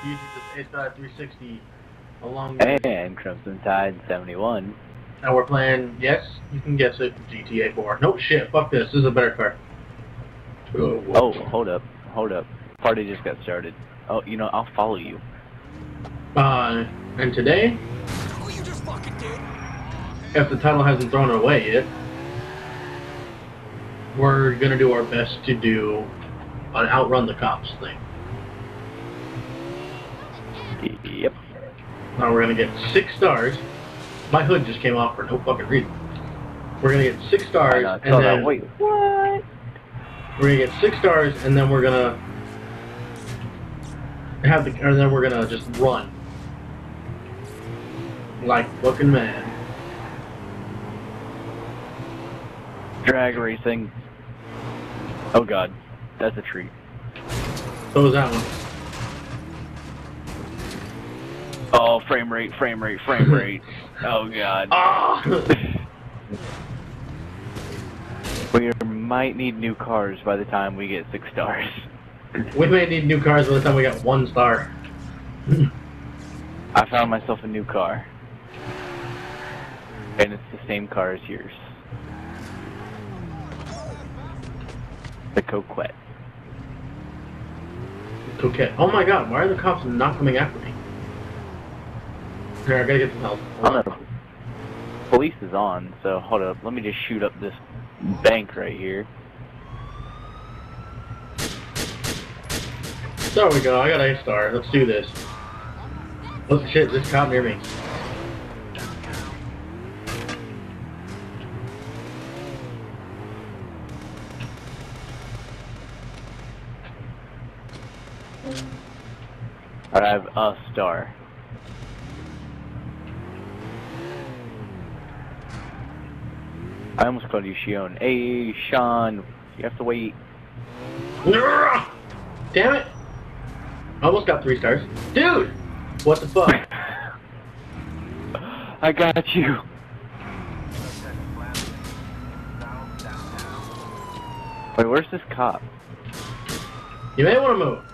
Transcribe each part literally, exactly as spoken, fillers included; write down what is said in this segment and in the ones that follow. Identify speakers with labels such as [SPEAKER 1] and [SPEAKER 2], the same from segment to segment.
[SPEAKER 1] using this A three sixty along with...
[SPEAKER 2] And Crimson Tide seventy-one.
[SPEAKER 1] And we're playing, yes, you can guess it, G T A four. No shit, fuck this, this is a better car.
[SPEAKER 2] Oh, oh, hold up, hold up. Party just got started. Oh, you know, I'll follow you.
[SPEAKER 1] Uh, and today...
[SPEAKER 3] Oh, you just fucking did.
[SPEAKER 1] If the title hasn't thrown it away yet, we're gonna do our best to do an outrun the cops thing.
[SPEAKER 2] Yep.
[SPEAKER 1] Now we're gonna get six stars. My hood just came off for no fucking reason. We're gonna get six stars,
[SPEAKER 2] I
[SPEAKER 1] and then
[SPEAKER 2] wait, what?
[SPEAKER 1] We're gonna get six stars, and then we're gonna have the, and then we're gonna just run like fucking man.
[SPEAKER 2] Drag racing. Oh god, that's a treat.
[SPEAKER 1] So was that one.
[SPEAKER 2] Oh, frame rate, frame rate, frame rate. Oh god.
[SPEAKER 1] Ah!
[SPEAKER 2] We might need new cars by the time we get six stars.
[SPEAKER 1] We may need new cars by the time we got one star.
[SPEAKER 2] I found myself a new car. And it's the same car as yours. The Coquette.
[SPEAKER 1] Coquette. Oh my god, why are the cops not coming after me? Here, I gotta get some help.
[SPEAKER 2] I don't know. Police is on, so hold up. Let me just shoot up this bank right here.
[SPEAKER 1] There we go, I got a star. Let's do this. Oh shit, this cop near me.
[SPEAKER 2] I have a star. I almost called you Shion. Hey, Sean, you have to wait.
[SPEAKER 1] Damn it! I almost got three stars. Dude! What the fuck?
[SPEAKER 2] I got you. Wait, where's this cop?
[SPEAKER 1] You may want to move.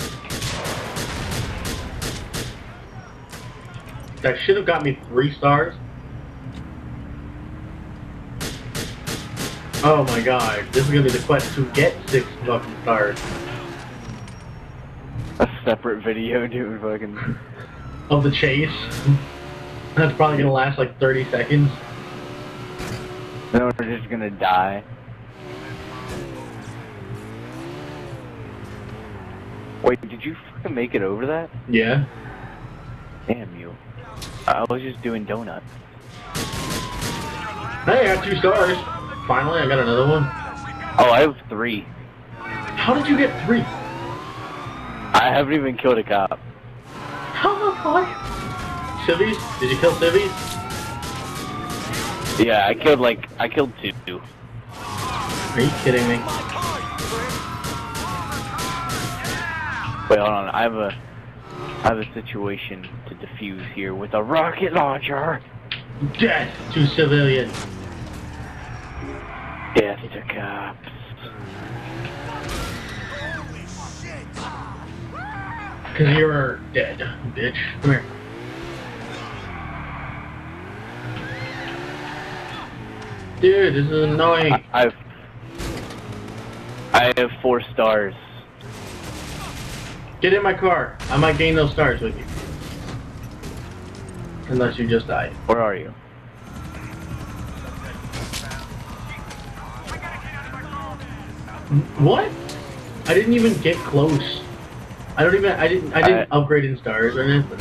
[SPEAKER 1] That should have got me three stars. Oh my god, this is gonna be the quest to get six fucking stars.
[SPEAKER 2] A separate video, dude, fucking...
[SPEAKER 1] Of the chase. That's probably gonna last like thirty seconds.
[SPEAKER 2] Then we're just gonna die. Wait, did you fucking make it over that?
[SPEAKER 1] Yeah.
[SPEAKER 2] Damn you. I was just doing donuts.
[SPEAKER 1] Hey, I got two stars. Finally, I got another one.
[SPEAKER 2] Oh, I have three.
[SPEAKER 1] How did you get three?
[SPEAKER 2] I haven't even killed a cop.
[SPEAKER 1] How the fuck? Civvies? Did you kill civvies?
[SPEAKER 2] Yeah, I killed like, I killed two.
[SPEAKER 1] Are you kidding me?
[SPEAKER 2] Wait, hold on, I have a, I have a situation to defuse here with a rocket launcher.
[SPEAKER 1] Death to civilians.
[SPEAKER 2] Death to cops.
[SPEAKER 1] Cause you're dead, bitch. Come here. Dude, this is annoying.
[SPEAKER 2] I, I've, I have four stars.
[SPEAKER 1] Get in my car. I might gain those stars with you. Unless you just died.
[SPEAKER 2] Where are you?
[SPEAKER 1] What? I didn't even get close. I don't even. I didn't. I didn't
[SPEAKER 2] I,
[SPEAKER 1] upgrade in stars or anything.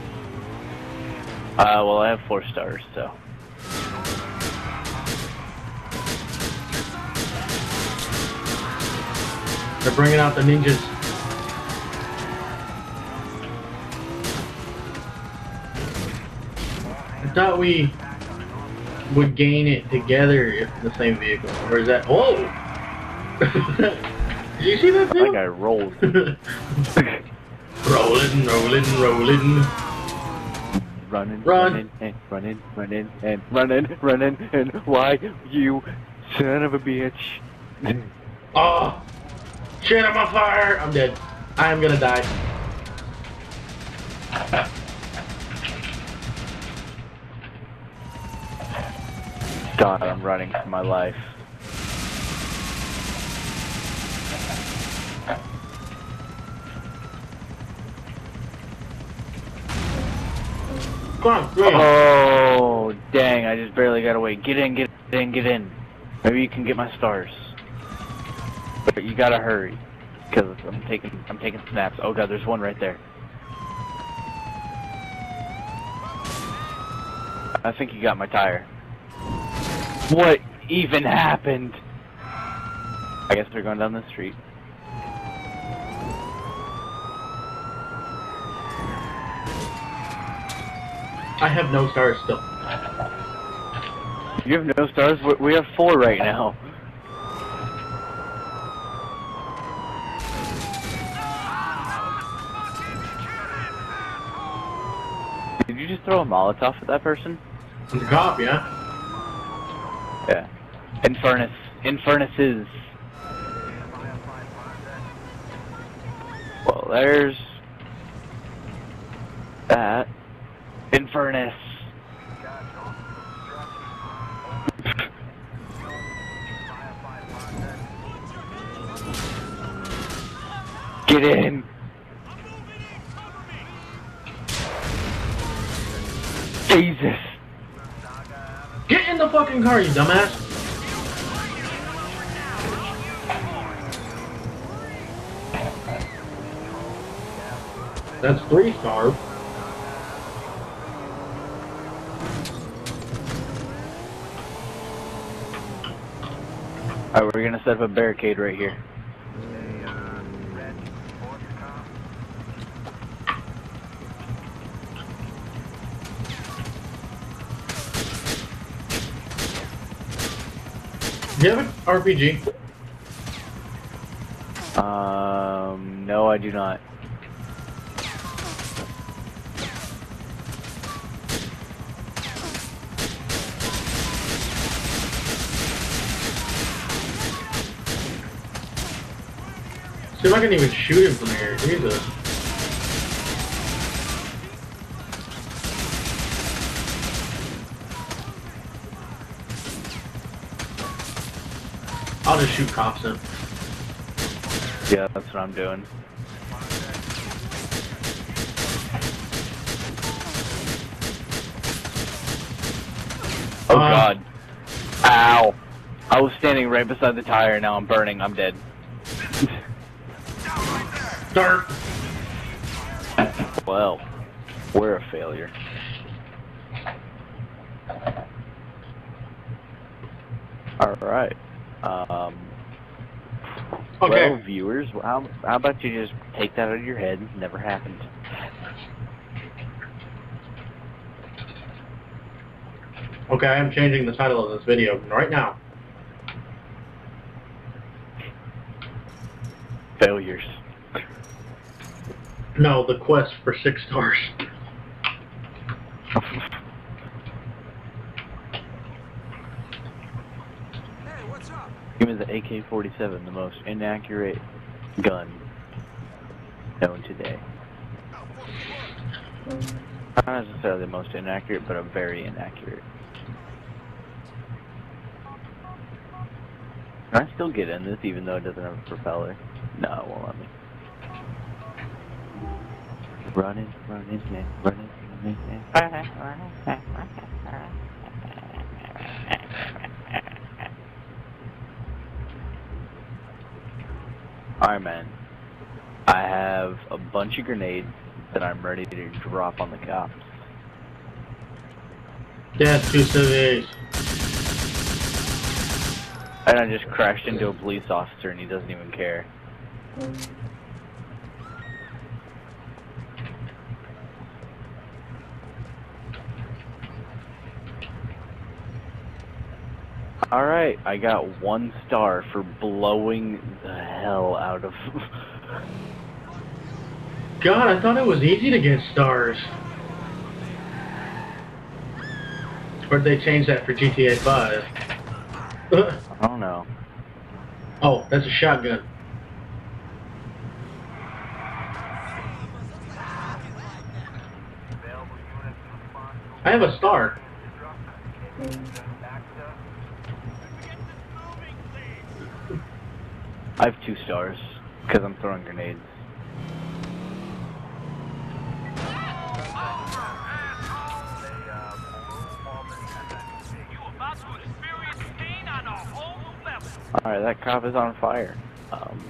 [SPEAKER 2] Uh, well, I have four stars, so.
[SPEAKER 1] They're bringing out the ninjas. I thought we would gain it together if the same vehicle. Or is that? Whoa! Did you see that
[SPEAKER 2] I
[SPEAKER 1] too?
[SPEAKER 2] think I rolled.
[SPEAKER 1] rolling, rolling, rolling.
[SPEAKER 2] Running,
[SPEAKER 1] Run.
[SPEAKER 2] running, and running, running, and running, running, and why you son of a bitch?
[SPEAKER 1] Oh! Shit, I'm on fire! I'm dead. I am gonna die.
[SPEAKER 2] God, I'm running for my life.
[SPEAKER 1] Come on, come on.
[SPEAKER 2] Oh, dang, I just barely got away. Get in, get in, get in. Maybe you can get my stars. But you gotta hurry. Because I'm taking, I'm taking snaps. Oh god, there's one right there. I think you got my tire. What even happened? I guess they're going down the street.
[SPEAKER 1] I have no stars still.
[SPEAKER 2] You have no stars? We- We have four right now. Did you just throw a Molotov at that person?
[SPEAKER 1] I'm the cop, yeah?
[SPEAKER 2] Yeah. Infernus. Infernuses. Well, there's that. Infernus. Get in. Jesus.
[SPEAKER 1] Get in the fucking car, you dumbass! That's three stars.
[SPEAKER 2] Alright, we're gonna set up a barricade right here.
[SPEAKER 1] Do you have an R P G?
[SPEAKER 2] Um, no, I do not.
[SPEAKER 1] See if I can even shoot him from here. Jesus. I'll just shoot cops in.
[SPEAKER 2] Yeah, that's what I'm doing. Oh
[SPEAKER 1] Uh,
[SPEAKER 2] god. Ow. I was standing right beside the tire, now I'm burning, I'm dead.
[SPEAKER 1] Start.
[SPEAKER 2] Well, we're a failure. Alright. Um,
[SPEAKER 1] Okay.
[SPEAKER 2] Well, viewers, how, how about you just take that out of your head? Never happened.
[SPEAKER 1] Okay, I'm changing the title of this video right now.
[SPEAKER 2] Failures.
[SPEAKER 1] No, the quest for six stars.
[SPEAKER 3] Hey, what's up?
[SPEAKER 2] Give me the A K forty-seven, the most inaccurate gun known today. Not necessarily the most inaccurate, but a very inaccurate. Can I still get in this even though it doesn't have a propeller? No, it won't let me. Running, running, man, running, running, man. Alright, man. I have a bunch of grenades that I'm ready to drop on the cops.
[SPEAKER 1] Death to civics.
[SPEAKER 2] And I just crashed into a police officer and he doesn't even care. Alright, I got one star for blowing the hell out of...
[SPEAKER 1] God, I thought it was easy to get stars. Or did they change that for G T A five?
[SPEAKER 2] I don't know.
[SPEAKER 1] Oh, that's a shotgun. I have a star.
[SPEAKER 2] I have two stars because I'm throwing grenades. Alright, that cop is on fire. Um,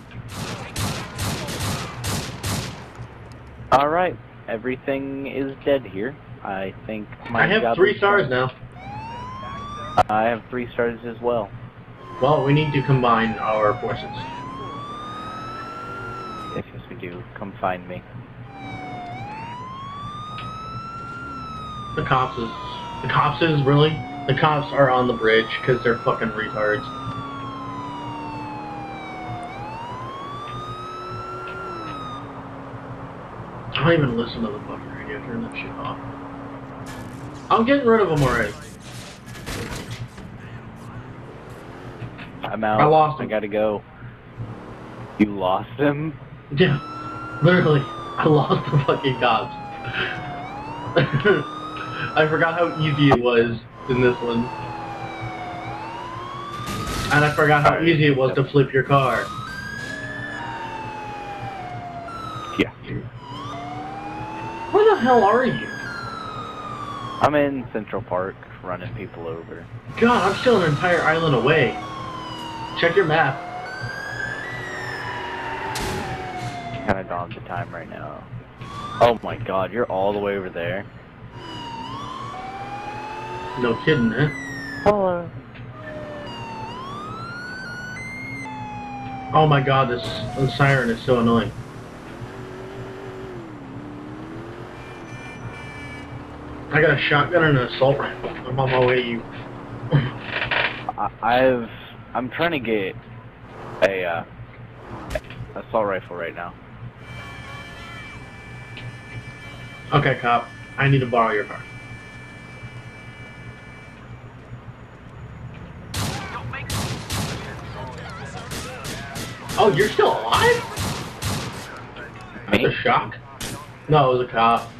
[SPEAKER 2] Alright, everything is dead here. I think my
[SPEAKER 1] I have
[SPEAKER 2] job
[SPEAKER 1] three
[SPEAKER 2] is
[SPEAKER 1] stars
[SPEAKER 2] done.
[SPEAKER 1] now.
[SPEAKER 2] I have three stars as well.
[SPEAKER 1] Well, we need to combine our forces.
[SPEAKER 2] Yes, yes we do. Come find me.
[SPEAKER 1] The cops is... The cops is, really? The cops are on the bridge because they're fucking retards. I don't even listen to the fucking radio. Turn that shit off. I'm getting rid of them already.
[SPEAKER 2] I'm out.
[SPEAKER 1] I lost
[SPEAKER 2] I
[SPEAKER 1] him.
[SPEAKER 2] gotta go. You lost him?
[SPEAKER 1] Yeah, literally, I lost the fucking cops. I forgot how easy it was in this one. And I forgot how
[SPEAKER 2] Alright,
[SPEAKER 1] easy it was
[SPEAKER 2] yep.
[SPEAKER 1] to flip your car.
[SPEAKER 2] Yeah.
[SPEAKER 1] Where the hell are you?
[SPEAKER 2] I'm in Central Park, running people over.
[SPEAKER 1] God, I'm still an entire island away. Check your map.
[SPEAKER 2] Kinda dawns the time right now. Oh my god, you're all the way over there.
[SPEAKER 1] No kidding, huh?
[SPEAKER 2] Hello.
[SPEAKER 1] Oh my god, this, this siren is so annoying. I got a shotgun and an assault rifle. I'm on my way to you.
[SPEAKER 2] I, I've... I'm trying to get a, uh, assault rifle right now.
[SPEAKER 1] Okay, cop. I need to borrow your car. Oh, you're still alive? That's a shock. No, it was a cop.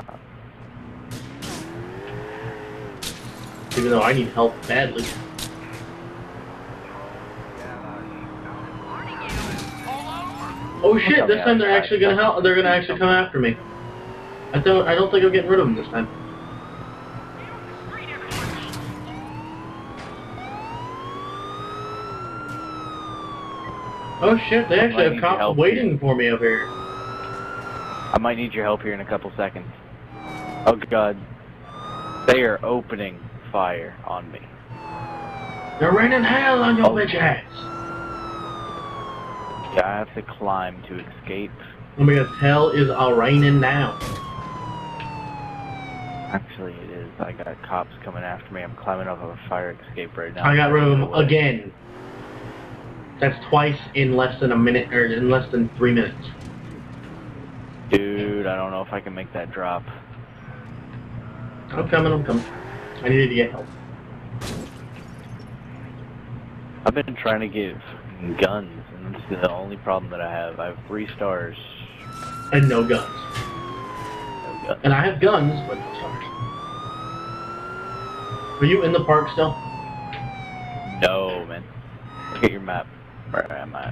[SPEAKER 1] Even though I need help badly. Oh shit! This time they're actually gonna help. They're gonna actually come after me. I don't. I don't think I'm getting rid of them this time. Oh shit! They actually have cops waiting for me over here.
[SPEAKER 2] I might need your help here in a couple seconds. Oh god. They are opening fire on me.
[SPEAKER 1] They're raining hell on your
[SPEAKER 2] Oh.
[SPEAKER 1] bitch ass.
[SPEAKER 2] Yeah, I have to climb to escape.
[SPEAKER 1] Oh my god, hell is all raining now.
[SPEAKER 2] Actually, it is. I got cops coming after me. I'm climbing up of a fire escape right now.
[SPEAKER 1] I got rid of them
[SPEAKER 2] Away.
[SPEAKER 1] again. That's twice in less than a minute, or in less than three minutes.
[SPEAKER 2] Dude, I don't know if I can make that drop.
[SPEAKER 1] I'm coming, I'm coming. I needed to get help.
[SPEAKER 2] I've been trying to get guns, and this is the only problem that I have. I have three stars.
[SPEAKER 1] And no guns.
[SPEAKER 2] No guns.
[SPEAKER 1] And I have guns, but no stars. Are you in the park still?
[SPEAKER 2] No, man. Look at your map. Where am I?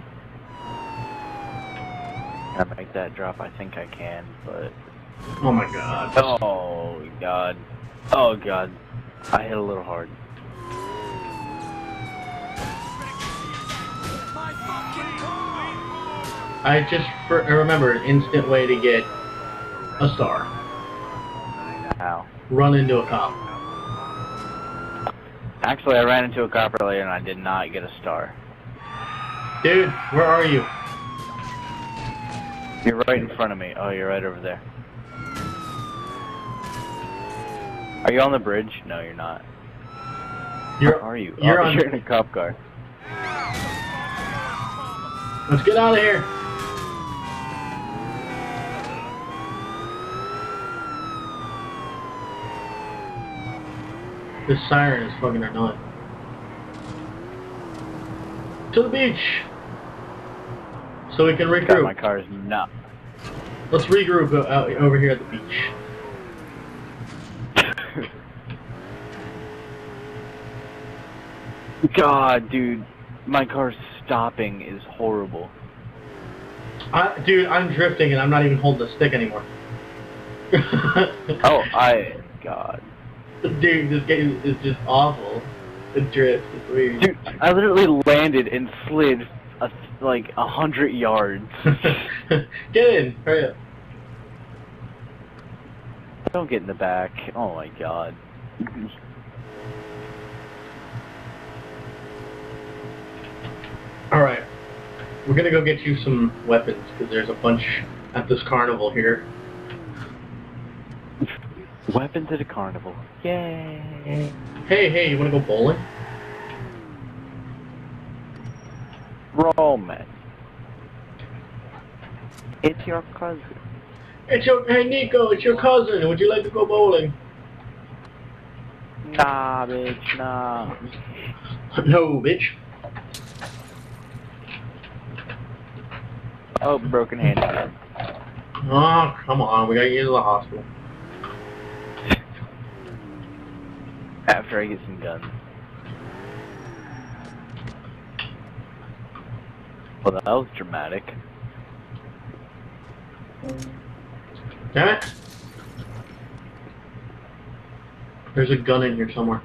[SPEAKER 2] Can I make that drop? I think I can, but...
[SPEAKER 1] Oh my god.
[SPEAKER 2] Oh, God. Oh, God. I hit a little hard.
[SPEAKER 3] My fucking car!
[SPEAKER 1] I just for, I remember an instant way to get a star.
[SPEAKER 2] Ow.
[SPEAKER 1] Run into a cop.
[SPEAKER 2] Actually, I ran into a cop earlier and I did not get a star.
[SPEAKER 1] Dude, where are you?
[SPEAKER 2] You're right in front of me. Oh, you're right over there. Are you on the bridge? No, you're not.
[SPEAKER 1] You're,
[SPEAKER 2] Where are you?
[SPEAKER 1] You're
[SPEAKER 2] oh,
[SPEAKER 1] on.
[SPEAKER 2] You're in a cop car.
[SPEAKER 1] Let's get out of here. This siren is fucking annoying. To the beach, so we can
[SPEAKER 2] God, my
[SPEAKER 1] regroup.
[SPEAKER 2] car is not.
[SPEAKER 1] Let's regroup out over here at the beach.
[SPEAKER 2] God, dude, my car's stopping is horrible.
[SPEAKER 1] I, dude, I'm drifting and I'm not even holding the stick anymore.
[SPEAKER 2] Oh, I... God.
[SPEAKER 1] Dude, this game is just awful. The drift is weird.
[SPEAKER 2] Dude, I literally landed and slid a, like a hundred yards.
[SPEAKER 1] Get in, hurry up.
[SPEAKER 2] Don't get in the back. Oh my god.
[SPEAKER 1] Alright. We're gonna go get you some weapons, because there's a bunch at this carnival here.
[SPEAKER 2] Weapons at a carnival. Yay!
[SPEAKER 1] Hey, hey, you wanna go bowling?
[SPEAKER 2] Roman. It's your cousin.
[SPEAKER 1] It's your, hey Nico, it's your cousin. Would you like to go bowling?
[SPEAKER 2] Nah, bitch, nah.
[SPEAKER 1] No, bitch.
[SPEAKER 2] Oh, broken hand again.
[SPEAKER 1] Oh, come on, we gotta get to the hospital.
[SPEAKER 2] After I get some guns. Well, that was dramatic.
[SPEAKER 1] Damn it. There's a gun in here somewhere.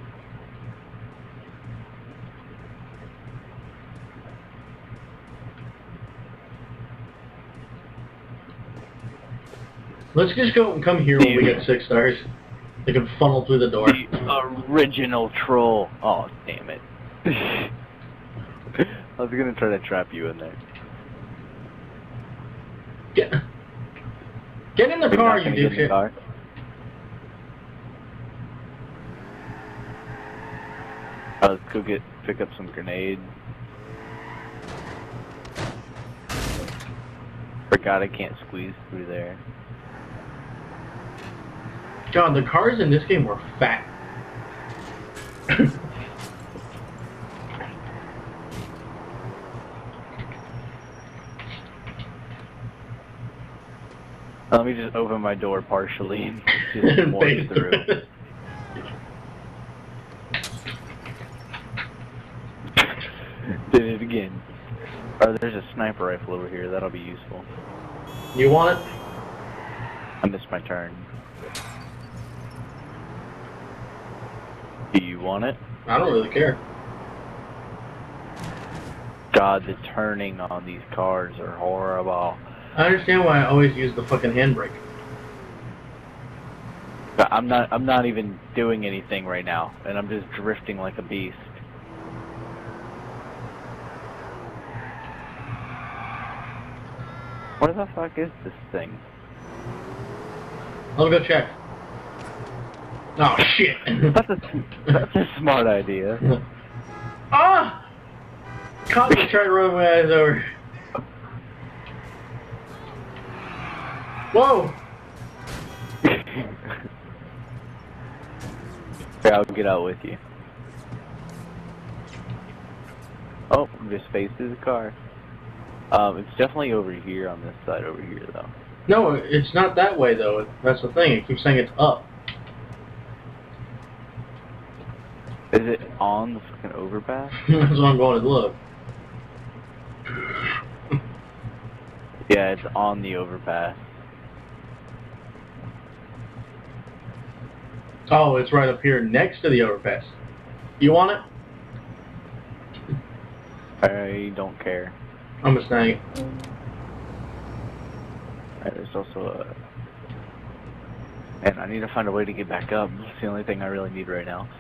[SPEAKER 1] Let's just go and come here when we get six stars. They can funnel through the door.
[SPEAKER 2] The original troll. Oh, damn it. I was gonna try to trap you in there.
[SPEAKER 1] Get, get in the
[SPEAKER 2] Are you
[SPEAKER 1] car,
[SPEAKER 2] not
[SPEAKER 1] you
[SPEAKER 2] gonna get in the
[SPEAKER 1] dipshit.
[SPEAKER 2] car? Uh, let's go get, pick up some grenades. Forgot I can't squeeze through there.
[SPEAKER 1] God, the cars in this game were fat.
[SPEAKER 2] Let me just open my door partially and just walk
[SPEAKER 1] Phase
[SPEAKER 2] through. Did it again. Oh, there's a sniper rifle over here. That'll be useful.
[SPEAKER 1] You want it?
[SPEAKER 2] I missed my turn. Do you want it?
[SPEAKER 1] I don't really care.
[SPEAKER 2] God, the turning on these cars are horrible.
[SPEAKER 1] I understand why I always use the fucking handbrake.
[SPEAKER 2] But I'm not I'm not even doing anything right now, and I'm just drifting like a beast. What the fuck is this thing?
[SPEAKER 1] I'll go check. Oh shit.
[SPEAKER 2] That's a, that's a smart idea.
[SPEAKER 1] Ah! Cops are trying to run my eyes over. Whoa!
[SPEAKER 2] Here, I'll get out with you. Oh, this faces the car. Um, it's definitely over here on this side over here, though.
[SPEAKER 1] No, it's not that way though. That's the thing. It keeps saying it's up.
[SPEAKER 2] Is it on the fucking overpass?
[SPEAKER 1] That's what I'm going to look.
[SPEAKER 2] Yeah, it's on the overpass.
[SPEAKER 1] Oh, it's right up here next to the overpass. You want it?
[SPEAKER 2] I don't care.
[SPEAKER 1] I'm gonna snag it.
[SPEAKER 2] Alright, there's also a... Man, I need to find a way to get back up. That's the only thing I really need right now.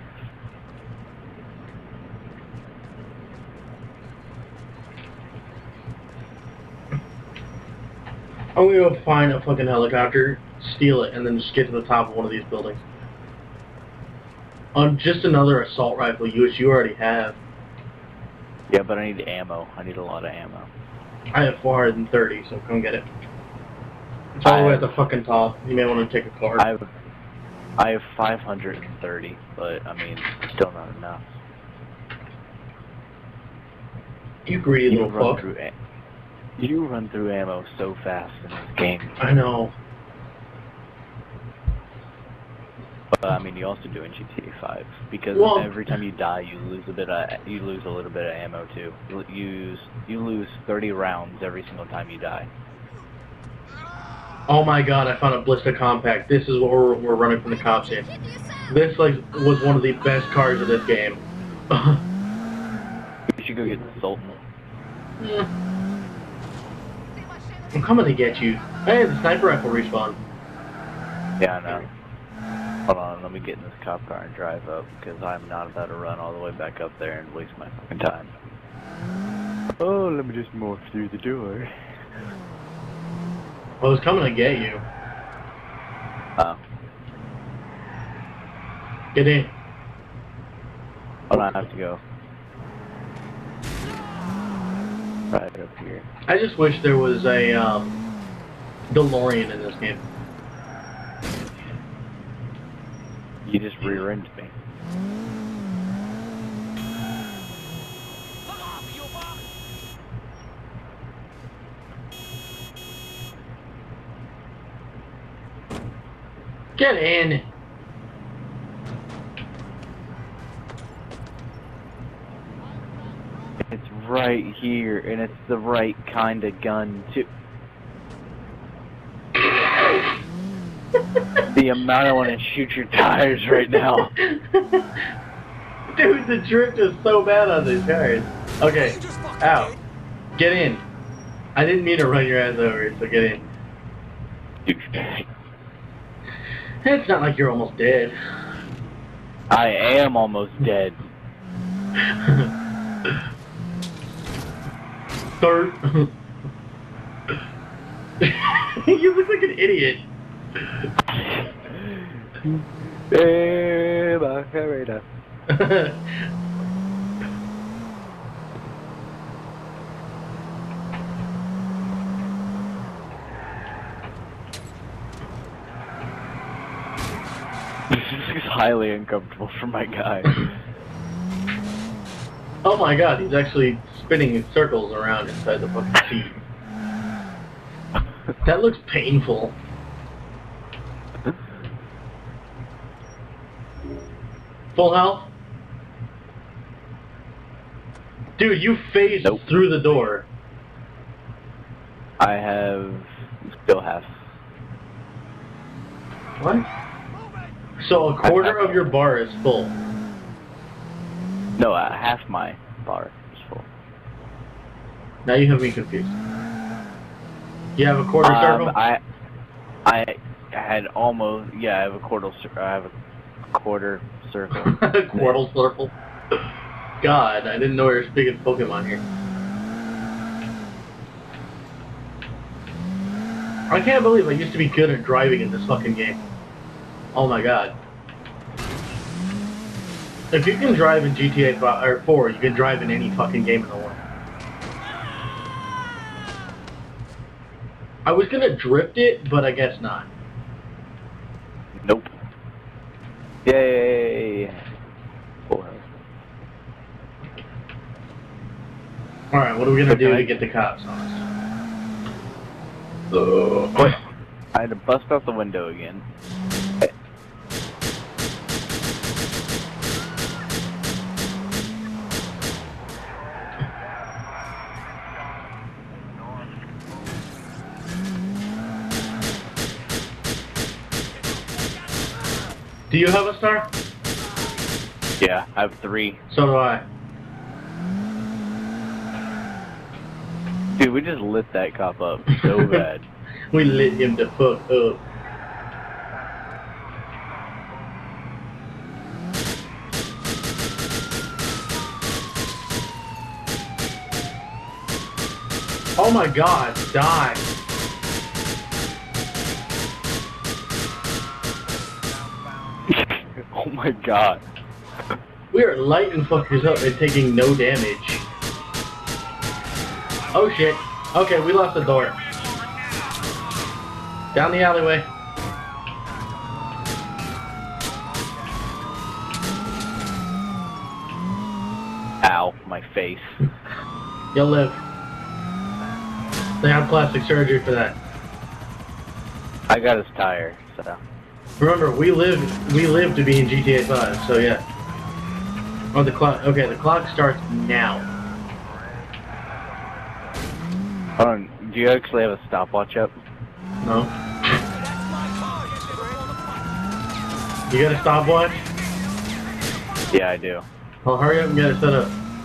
[SPEAKER 1] I'm gonna go find a fucking helicopter, steal it, and then just get to the top of one of these buildings. On just another assault rifle, which you already have.
[SPEAKER 2] Yeah, but I need ammo. I need a lot of ammo.
[SPEAKER 1] I have four hundred thirty, so come get it. It's all the way at the fucking top. You may want to take a card.
[SPEAKER 2] I have, I have five hundred thirty, but I mean, still not enough.
[SPEAKER 1] You greedy
[SPEAKER 2] You
[SPEAKER 1] little
[SPEAKER 2] run
[SPEAKER 1] fuck.
[SPEAKER 2] through a You run through ammo so fast in this game.
[SPEAKER 1] I know.
[SPEAKER 2] But I mean, you also do in G T A five because
[SPEAKER 1] Well,
[SPEAKER 2] every time you die, you lose a bit of you lose a little bit of ammo too. You use you lose thirty rounds every single time you die.
[SPEAKER 1] Oh my god, I found a Blista Compact. This is what we're, we're running from the cops in. This like was one of the best cars of this game.
[SPEAKER 2] You should go get the Sultan.
[SPEAKER 1] Yeah. I'm coming to get you. Hey, the sniper rifle respawn.
[SPEAKER 2] Yeah, I know. Hold on, let me get in this cop car and drive up, because I'm not about to run all the way back up there and waste my fucking time. Oh, let me just morph through the door.
[SPEAKER 1] I was coming to get you.
[SPEAKER 2] Oh.
[SPEAKER 1] Get in.
[SPEAKER 2] Hold on, I have to go. Right up here.
[SPEAKER 1] I just wish there was a um, DeLorean in this game.
[SPEAKER 2] You just rear-ended me.
[SPEAKER 3] Fuck off, you fuck!
[SPEAKER 1] Get in.
[SPEAKER 2] It's right here, and it's the right kind of gun, too. The amount I want to shoot your tires right now.
[SPEAKER 1] Dude, the drift is so bad on these cars. Okay, ow. Get in. I didn't mean to run your ass over, so get in.
[SPEAKER 2] Douchebag.
[SPEAKER 1] It's not like you're almost dead.
[SPEAKER 2] I am almost dead.
[SPEAKER 1] Third. You look like an idiot.
[SPEAKER 2] Hey, Macarena. This is highly uncomfortable for my guy.
[SPEAKER 1] Oh my god, he's actually spinning in circles around inside the fucking seat. That looks painful. Full health? Dude, you phased
[SPEAKER 2] Nope.
[SPEAKER 1] through the door.
[SPEAKER 2] I have still have.
[SPEAKER 1] What? So a quarter of your bar is full.
[SPEAKER 2] No, uh, half my bar is full.
[SPEAKER 1] Now you have me confused. You have a quarter
[SPEAKER 2] Um,
[SPEAKER 1] circle?
[SPEAKER 2] I, I had almost. Yeah, I have a quarter. cir- I have a quarter circle.
[SPEAKER 1] Quarter circle. God, I didn't know we were speaking Pokemon here. I can't believe I used to be good at driving in this fucking game. Oh my god. If you can drive in G T A five, or four, you can drive in any fucking game in the world. I was gonna drift it, but I guess not.
[SPEAKER 2] Nope. Yay! Full health.
[SPEAKER 1] Alright, what are we gonna do
[SPEAKER 2] Okay.
[SPEAKER 1] to get the cops on us? Uh,
[SPEAKER 2] What? I had to bust out the window again.
[SPEAKER 1] Do you have a star?
[SPEAKER 2] Yeah, I have three.
[SPEAKER 1] So do I.
[SPEAKER 2] Dude, we just lit that cop up so bad.
[SPEAKER 1] We lit him the fuck up. Oh my god, die.
[SPEAKER 2] Oh my god.
[SPEAKER 1] We are lighting fuckers up and taking no damage. Oh shit. Okay, we lost the door. Down the alleyway.
[SPEAKER 2] Ow, my face.
[SPEAKER 1] You'll live. They have plastic surgery for that.
[SPEAKER 2] I got his tire, so.
[SPEAKER 1] Remember, we live we live to be in G T A five, so yeah. Oh, the clock. Okay, the clock starts now.
[SPEAKER 2] Hold on, do you actually have a stopwatch up?
[SPEAKER 1] No. You got a stopwatch?
[SPEAKER 2] Yeah, I do.
[SPEAKER 1] Well, hurry up and get it set up.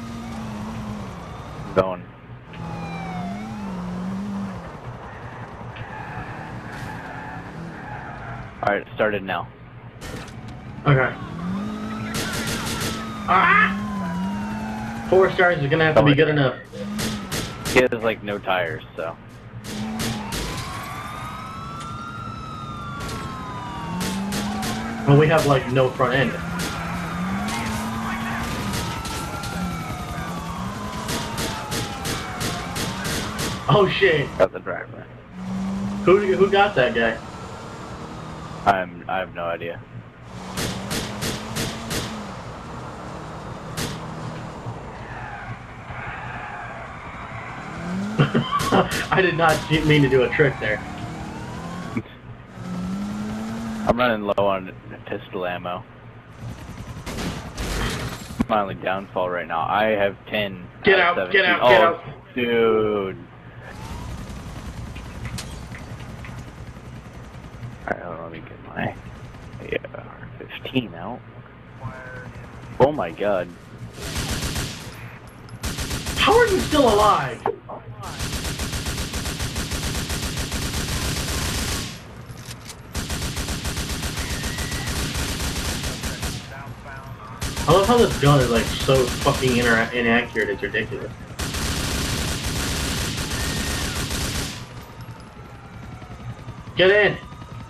[SPEAKER 2] Going. Alright, it started now.
[SPEAKER 1] Okay. Ah! Four stars is gonna have to be good enough.
[SPEAKER 2] He has like no tires, so.
[SPEAKER 1] Well, we have like no front end. Oh shit!
[SPEAKER 2] Got the driver.
[SPEAKER 1] Who who got that guy?
[SPEAKER 2] I'm. I have no idea.
[SPEAKER 1] I did not mean to do a trick there.
[SPEAKER 2] I'm running low on pistol ammo. My only downfall right now. I have ten.
[SPEAKER 1] Get
[SPEAKER 2] out,
[SPEAKER 1] out!
[SPEAKER 2] of
[SPEAKER 1] Get out!
[SPEAKER 2] oh,
[SPEAKER 1] Get out!
[SPEAKER 2] Dude. Alright, hold on, let me get my A R fifteen out. Oh my god.
[SPEAKER 1] How are you still alive? I love how this gun is like so fucking ina inaccurate, it's ridiculous. Get in!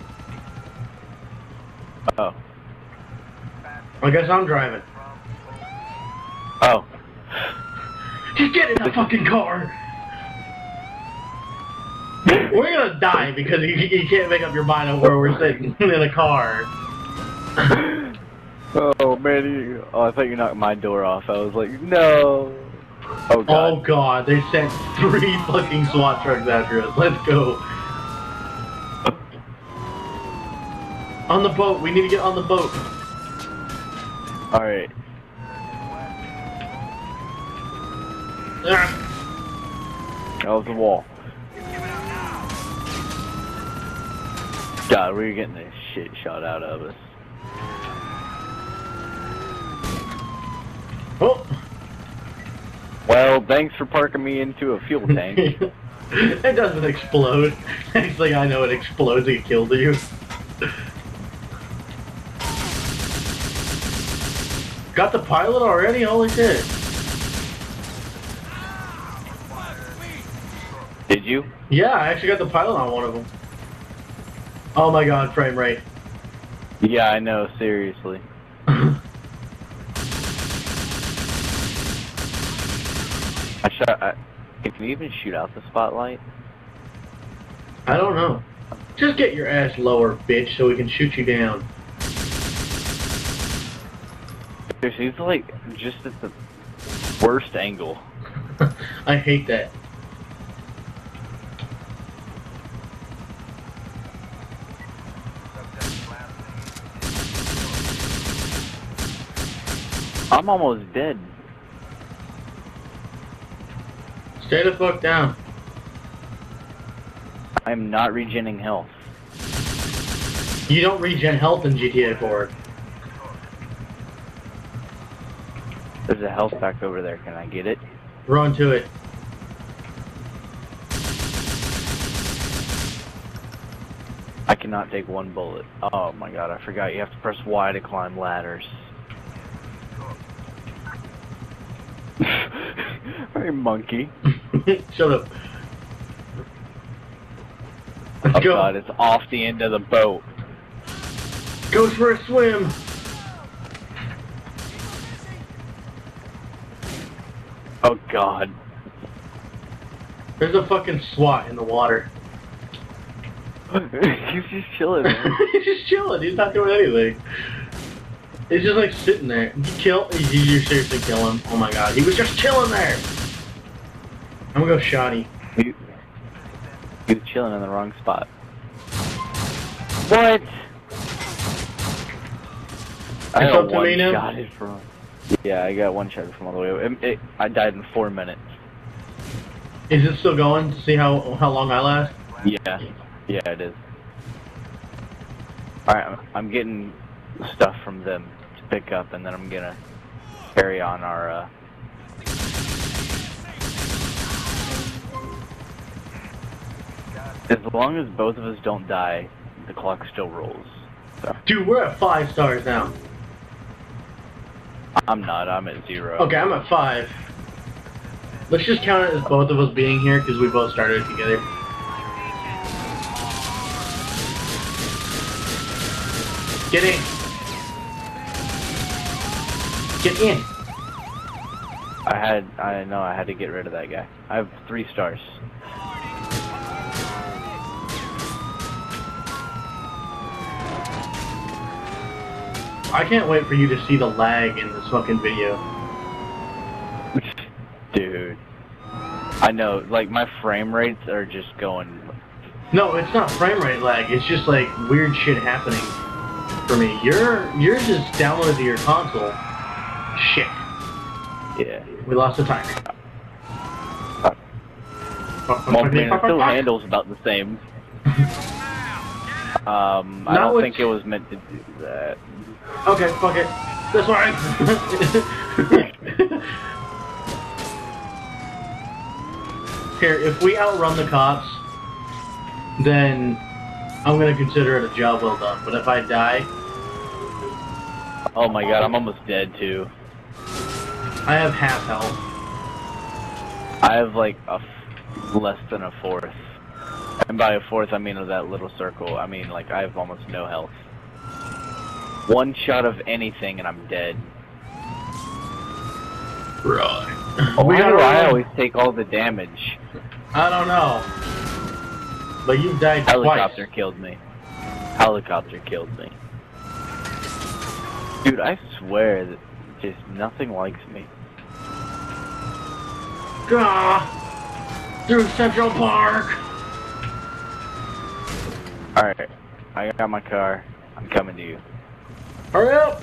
[SPEAKER 2] Oh.
[SPEAKER 1] I guess I'm driving.
[SPEAKER 2] Oh.
[SPEAKER 1] Just get in the fucking car! We're gonna die because you, you can't make up your mind on where we're sitting in a car.
[SPEAKER 2] Oh man, you, oh I thought you knocked my door off. I was like, no. Oh god.
[SPEAKER 1] Oh god, they sent three fucking SWAT trucks after us. Let's go. On the boat, we need to get on the boat.
[SPEAKER 2] Alright.
[SPEAKER 1] Ah.
[SPEAKER 2] That was the wall. God, we're getting this shit shot out of us.
[SPEAKER 1] Oh.
[SPEAKER 2] Well, thanks for parking me into a fuel tank.
[SPEAKER 1] It doesn't explode. Next thing I know, it explodes and kills you. Got the pilot already? Holy shit.
[SPEAKER 2] Did you?
[SPEAKER 1] Yeah, I actually got the pilot on one of them. Oh my god, frame rate.
[SPEAKER 2] Yeah, I know, seriously. I shot. I, can you even shoot out the spotlight?
[SPEAKER 1] I don't know. Just get your ass lower, bitch, so we can shoot you down.
[SPEAKER 2] Seriously, it's like just at the worst angle.
[SPEAKER 1] I hate that.
[SPEAKER 2] I'm almost dead.
[SPEAKER 1] Stay the fuck down.
[SPEAKER 2] I'm not regenerating health.
[SPEAKER 1] You don't regen health in G T A four.
[SPEAKER 2] There's a health pack over there. Can I get it?
[SPEAKER 1] Run to it.
[SPEAKER 2] I cannot take one bullet. Oh my god, I forgot you have to press Y to climb ladders. Hey, monkey.
[SPEAKER 1] Shut up.
[SPEAKER 2] Oh
[SPEAKER 1] Let's go.
[SPEAKER 2] god, it's off the end of the boat.
[SPEAKER 1] Goes for a swim.
[SPEAKER 2] Oh god.
[SPEAKER 1] There's a fucking SWAT in the water.
[SPEAKER 2] He's just chilling, man.
[SPEAKER 1] He's just chilling. He's not doing anything. He's just like sitting there. You kill. You, you seriously kill him? Oh my god. He was just chilling there. I'm gonna go shotty.
[SPEAKER 2] He, he was chilling in the wrong spot. What? I
[SPEAKER 1] It's
[SPEAKER 2] got
[SPEAKER 1] up to me
[SPEAKER 2] one
[SPEAKER 1] now?
[SPEAKER 2] shot it from. Yeah, I got one shot from all the way. It, it, I died in four minutes.
[SPEAKER 1] Is it still going to see how how long I last?
[SPEAKER 2] Yeah, yeah, it is. Alright, I'm, I'm getting stuff from them to pick up, and then I'm gonna carry on our, uh... As long as both of us don't die, the clock still rolls. So.
[SPEAKER 1] Dude, we're at five stars now.
[SPEAKER 2] I'm not, I'm at zero.
[SPEAKER 1] Okay, I'm at five. Let's just count it as both of us being here because we both started it together. Get in. Get in.
[SPEAKER 2] I had, I know, I had to get rid of that guy. I have three stars.
[SPEAKER 1] I can't wait for you to see the lag in this fucking video.
[SPEAKER 2] Dude. I know, like, my frame rates are just going...
[SPEAKER 1] No, it's not frame rate lag. It's just like weird shit happening for me. Your yours is downloaded to your console. Shit.
[SPEAKER 2] Yeah.
[SPEAKER 1] We lost the timer.
[SPEAKER 2] Well, I mean, it still handles about the same. Um, I
[SPEAKER 1] Not
[SPEAKER 2] don't
[SPEAKER 1] with-
[SPEAKER 2] think it was meant to do that.
[SPEAKER 1] Okay, fuck it. That's fine. Here, if we outrun the cops, then I'm gonna consider it a job well done. But if I die,
[SPEAKER 2] Oh my god, I'm almost dead too.
[SPEAKER 1] I have half health.
[SPEAKER 2] I have like a f less than a fourth. And by a fourth, I mean of that little circle. I mean, like, I have almost no health. One shot of anything and I'm dead.
[SPEAKER 1] Right.
[SPEAKER 2] Why
[SPEAKER 1] We
[SPEAKER 2] do
[SPEAKER 1] gotta
[SPEAKER 2] I
[SPEAKER 1] run.
[SPEAKER 2] always take all the damage?
[SPEAKER 1] I don't know. But you died
[SPEAKER 2] Helicopter
[SPEAKER 1] twice.
[SPEAKER 2] killed me. Helicopter killed me. Dude, I swear that just nothing likes me.
[SPEAKER 1] Gah! Through Central Park!
[SPEAKER 2] Alright, I got my car. I'm coming to you.
[SPEAKER 1] Hurry up!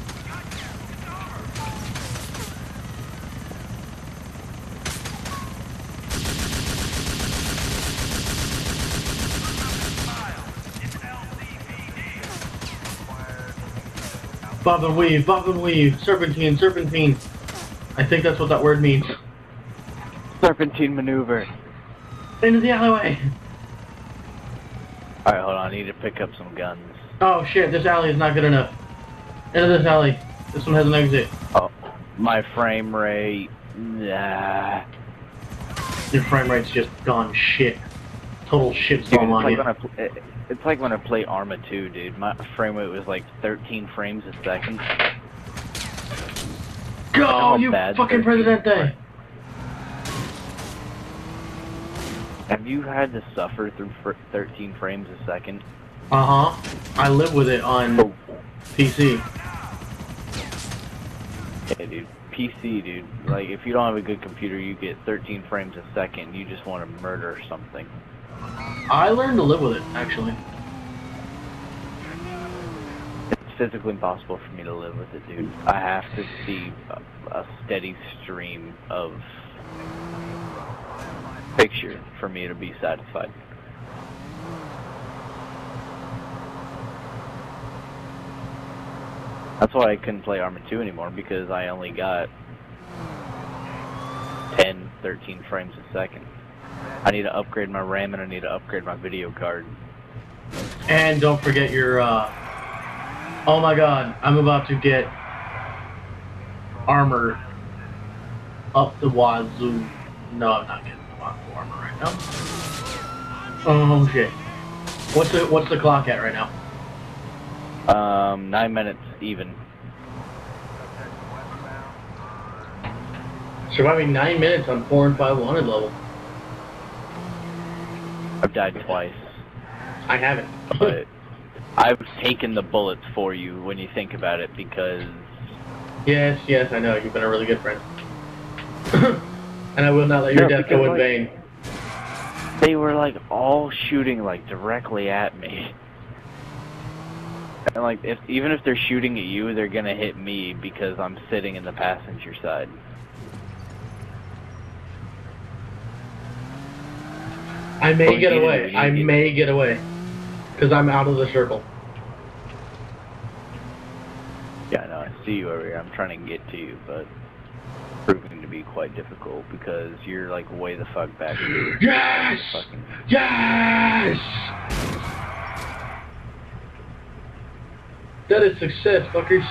[SPEAKER 1] Bob and weave, bob and weave, serpentine, serpentine. I think that's what that word means.
[SPEAKER 2] Serpentine maneuver.
[SPEAKER 1] Into the alleyway!
[SPEAKER 2] Alright, hold on, I need to pick up some guns.
[SPEAKER 1] Oh shit, this alley is not good enough. Into this alley. This one has an exit.
[SPEAKER 2] Oh, my frame rate. Nah.
[SPEAKER 1] Your frame rate's just gone shit. Total shit
[SPEAKER 2] Dude,
[SPEAKER 1] storm
[SPEAKER 2] it's
[SPEAKER 1] on
[SPEAKER 2] like
[SPEAKER 1] you.
[SPEAKER 2] when I pl- it- it's like when I play Arma two, dude. My frame rate was like thirteen frames a second.
[SPEAKER 1] Go,
[SPEAKER 2] how
[SPEAKER 1] you
[SPEAKER 2] bad
[SPEAKER 1] fucking
[SPEAKER 2] thirteen
[SPEAKER 1] Presidente!
[SPEAKER 2] Have you had to suffer through fr thirteen frames a second?
[SPEAKER 1] Uh-huh. I live with it on P C.
[SPEAKER 2] Yeah, dude. P C, dude. Like, if you don't have a good computer, you get thirteen frames a second. You just want to murder something.
[SPEAKER 1] I learned to live with it, actually.
[SPEAKER 2] It's physically impossible for me to live with it, dude. I have to see a, a steady stream of picture for me to be satisfied. That's why I couldn't play Arma two anymore, because I only got ten, thirteen frames a second. I need to upgrade my RAM and I need to upgrade my video card.
[SPEAKER 1] And don't forget your, uh... oh my god, I'm about to get armor up the wazoo. No, I'm not getting the wazoo armor right now. Oh shit. What's the, what's the clock at right now?
[SPEAKER 2] Um, nine minutes even.
[SPEAKER 1] Surviving nine minutes on four and five wanted level.
[SPEAKER 2] I've died twice,
[SPEAKER 1] I haven't.
[SPEAKER 2] but I've taken the bullets for you when you think about it, because
[SPEAKER 1] Yes, yes, I know. You've been a really good friend. And I will not let your
[SPEAKER 2] No,
[SPEAKER 1] death go in
[SPEAKER 2] because,
[SPEAKER 1] vain.
[SPEAKER 2] they were like all shooting like directly at me. And like, if even if they're shooting at you, they're gonna hit me because I'm sitting in the passenger side.
[SPEAKER 1] I may
[SPEAKER 2] What we
[SPEAKER 1] get
[SPEAKER 2] need to
[SPEAKER 1] away.
[SPEAKER 2] do, we
[SPEAKER 1] I
[SPEAKER 2] need to-
[SPEAKER 1] may get away. Because I'm out of the circle.
[SPEAKER 2] Yeah, I know, I see you over here. I'm trying to get to you, but proving to be quite difficult because you're like way the fuck back.
[SPEAKER 1] Yes!
[SPEAKER 2] Fucking...
[SPEAKER 1] Yes! That is success, fuckers.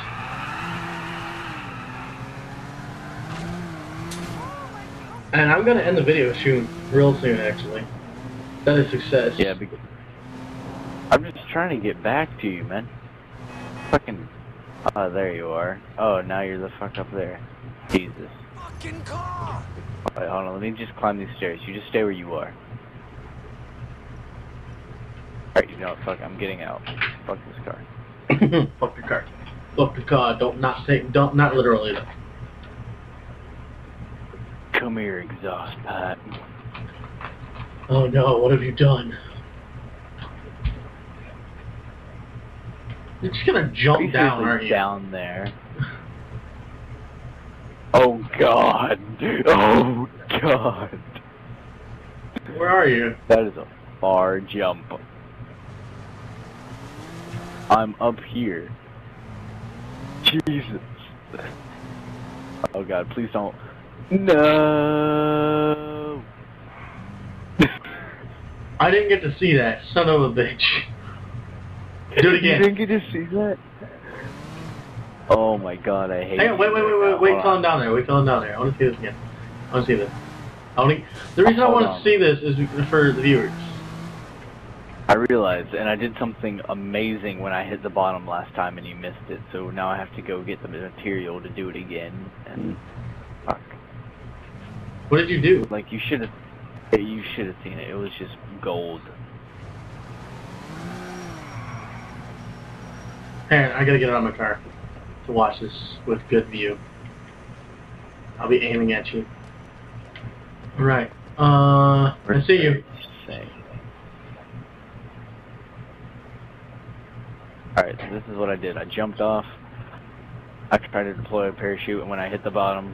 [SPEAKER 1] And I'm gonna end the video soon, real soon, actually. That is success.
[SPEAKER 2] Yeah, because I'm just trying to get back to you, man. Fucking. Oh, there you are. Oh, now you're the fuck up there. Jesus.
[SPEAKER 3] Fucking car!
[SPEAKER 2] Wait, hold on. Let me just climb these stairs. You just stay where you are. Alright, you know what? Fuck. I'm getting out. Fuck this car.
[SPEAKER 1] Fuck the car. Fuck the car. Don't not take. Don't not literally though.
[SPEAKER 2] Come here, exhaust pipe.
[SPEAKER 1] Oh no! What have you done? You're just gonna jump
[SPEAKER 2] You're
[SPEAKER 1] down,
[SPEAKER 2] seriously
[SPEAKER 1] aren't you?
[SPEAKER 2] down there. Oh god. Oh god.
[SPEAKER 1] Where are you?
[SPEAKER 2] That is a far jump. I'm up here. Jesus. Oh god, please don't. No.
[SPEAKER 1] I didn't get to see that, son of a bitch. Do it again.
[SPEAKER 2] You didn't get to see that? Oh my god, I hate
[SPEAKER 1] Hang on, wait, wait, wait, wait, wait
[SPEAKER 2] Hold
[SPEAKER 1] till
[SPEAKER 2] on.
[SPEAKER 1] I'm down there. Wait till I'm down there. I want to see this again. I want to see this. I want to. The reason I
[SPEAKER 2] Hold
[SPEAKER 1] want
[SPEAKER 2] on.
[SPEAKER 1] to see this is for the viewers.
[SPEAKER 2] I realized, and I did something amazing when I hit the bottom last time and you missed it, so now I have to go get the material to do it again, and fuck.
[SPEAKER 1] What did you do?
[SPEAKER 2] Like, you should have, you should have seen it. It was just gold.
[SPEAKER 1] Hang on, I gotta get out of my car to watch this with good view. I'll be aiming at you. Right. Uh, I see you.
[SPEAKER 2] Alright, so this is what I did. I jumped off. I tried to deploy a parachute, and when I hit the bottom...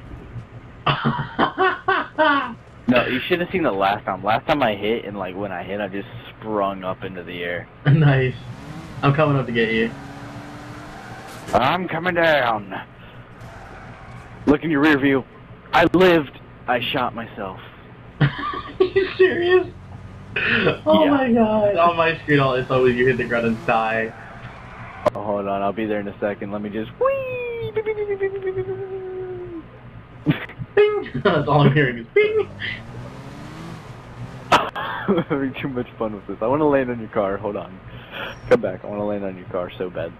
[SPEAKER 2] No, you should have seen the last time. Last time I hit, and like when I hit, I just sprung up into the air.
[SPEAKER 1] Nice. I'm coming up to get you.
[SPEAKER 2] I'm coming down. Look in your rear view. I lived. I shot myself.
[SPEAKER 1] Are you serious? Oh
[SPEAKER 2] Yeah.
[SPEAKER 1] my god. On my screen, all it's always you hit the ground and die.
[SPEAKER 2] Oh, hold on, I'll be there in a second. Let me just whee.
[SPEAKER 1] Bing! That's all I'm hearing is bing!
[SPEAKER 2] I'm having too much fun with this. I want to land on your car. Hold on. Come back. I want to land on your car so bad.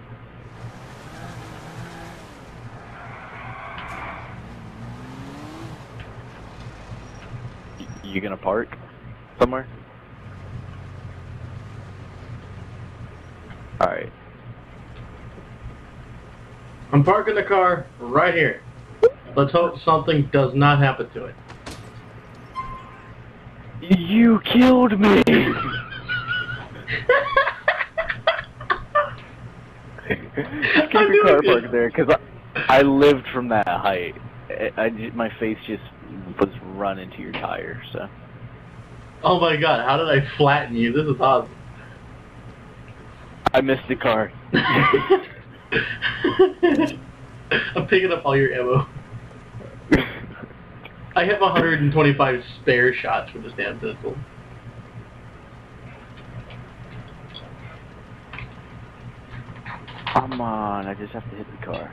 [SPEAKER 2] Y- You gonna park somewhere? Alright.
[SPEAKER 1] I'm parking the car right here. Let's hope something does not happen to it.
[SPEAKER 2] You killed me! Keep
[SPEAKER 1] I'm
[SPEAKER 2] your car
[SPEAKER 1] doing
[SPEAKER 2] parked
[SPEAKER 1] it.
[SPEAKER 2] there, because I, I lived from that height. I, I ju- my face just was run into your tire, so.
[SPEAKER 1] Oh my god, how did I flatten you? This is awesome.
[SPEAKER 2] I missed the car.
[SPEAKER 1] I'm picking up all your ammo. I have one hundred twenty-five spare shots for this damn pistol.
[SPEAKER 2] Come on, I just have to hit the car.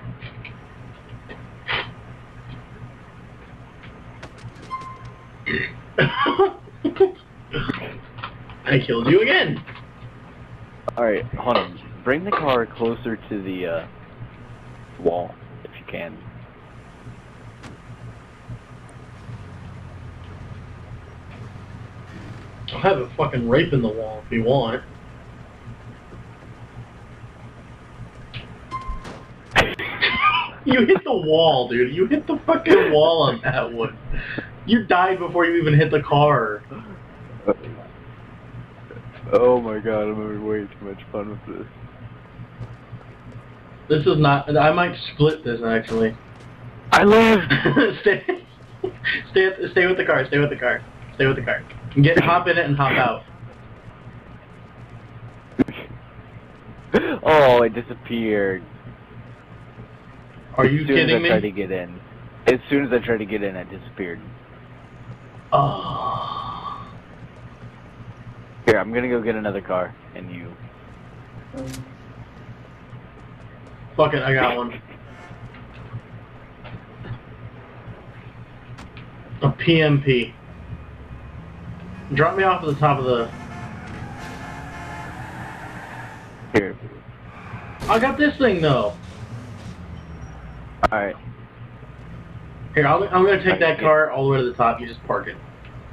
[SPEAKER 1] I killed you again.
[SPEAKER 2] Alright, hold on. Bring the car closer to the uh, wall, if you can.
[SPEAKER 1] I'll have it fucking raping the wall if you want. You hit the wall, dude. You hit the fucking wall on that one. You died before you even hit the car.
[SPEAKER 2] Oh my god, I'm having way too much fun with this.
[SPEAKER 1] This is not. I might split this actually.
[SPEAKER 2] I lived!
[SPEAKER 1] stay, stay, stay with the car. Stay with the car. Stay with the car. Get hop in it and hop out.
[SPEAKER 2] Oh, it disappeared.
[SPEAKER 1] Are you
[SPEAKER 2] as soon
[SPEAKER 1] kidding
[SPEAKER 2] as I
[SPEAKER 1] me?
[SPEAKER 2] tried to get in. As soon as I tried to get in, it disappeared.
[SPEAKER 1] Oh.
[SPEAKER 2] Here, I'm gonna go get another car, and you.
[SPEAKER 1] Fuck it, I got one. A P M P. Drop me off at the top of the...
[SPEAKER 2] Here.
[SPEAKER 1] I got this thing though.
[SPEAKER 2] Alright.
[SPEAKER 1] Here, I'll, I'm gonna take that car all the way to the top. You just park it.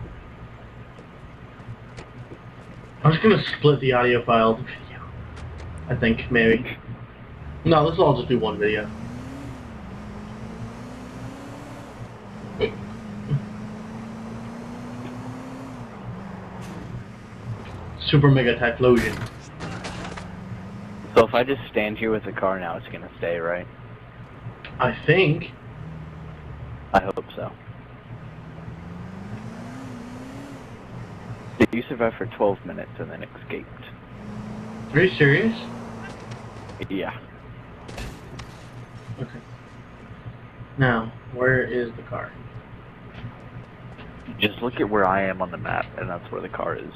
[SPEAKER 1] I'm just gonna split the audio file of the video. I think, maybe. No, this will all just be one video. Super Mega Typhlosion.
[SPEAKER 2] So if I just stand here with the car now, it's gonna stay, right?
[SPEAKER 1] I think.
[SPEAKER 2] I hope so. You survived for twelve minutes and then escaped.
[SPEAKER 1] Are you serious?
[SPEAKER 2] Yeah.
[SPEAKER 1] Okay. Now, where is the car?
[SPEAKER 2] Just look at where I am on the map, and that's where the car is.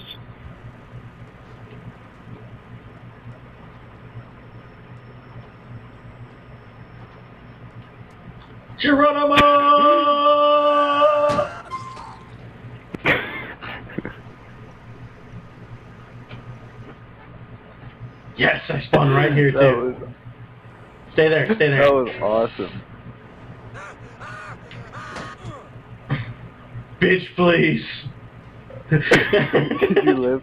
[SPEAKER 1] Geronimo! Yes, I spawned right here
[SPEAKER 2] That
[SPEAKER 1] too.
[SPEAKER 2] was,
[SPEAKER 1] Stay there, stay there.
[SPEAKER 2] that was awesome.
[SPEAKER 1] Bitch, please.
[SPEAKER 2] Did you live?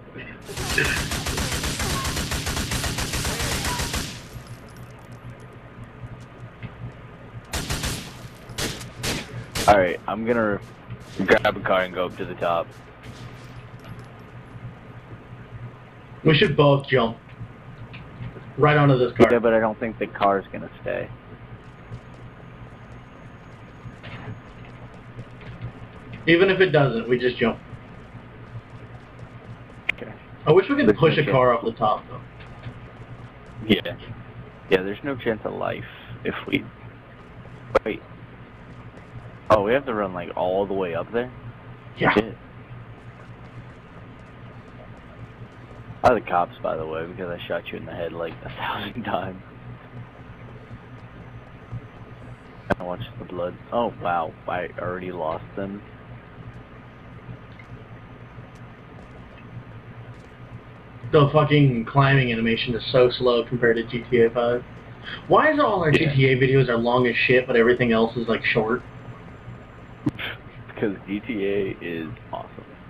[SPEAKER 2] Alright, I'm gonna grab a car and go up to the top.
[SPEAKER 1] We should both jump. Right onto this car.
[SPEAKER 2] Yeah, but I don't think the car's gonna stay.
[SPEAKER 1] Even if it doesn't, we just jump.
[SPEAKER 2] Okay.
[SPEAKER 1] I wish we could
[SPEAKER 2] There's
[SPEAKER 1] push
[SPEAKER 2] no
[SPEAKER 1] a
[SPEAKER 2] chance.
[SPEAKER 1] car off the top, though.
[SPEAKER 2] Yeah. Yeah, there's no chance of life if we... Wait. Oh, we have to run, like, all the way up there?
[SPEAKER 1] Yeah.
[SPEAKER 2] Shit. By the cops, by the way, because I shot you in the head, like, a thousand times. I watched the blood. Oh, wow. I already lost them.
[SPEAKER 1] The fucking climbing animation is so slow compared to G T A five. Why is it all our
[SPEAKER 2] Yeah.
[SPEAKER 1] G T A videos are long as shit, but everything else is, like, short?
[SPEAKER 2] Because G T A is awesome.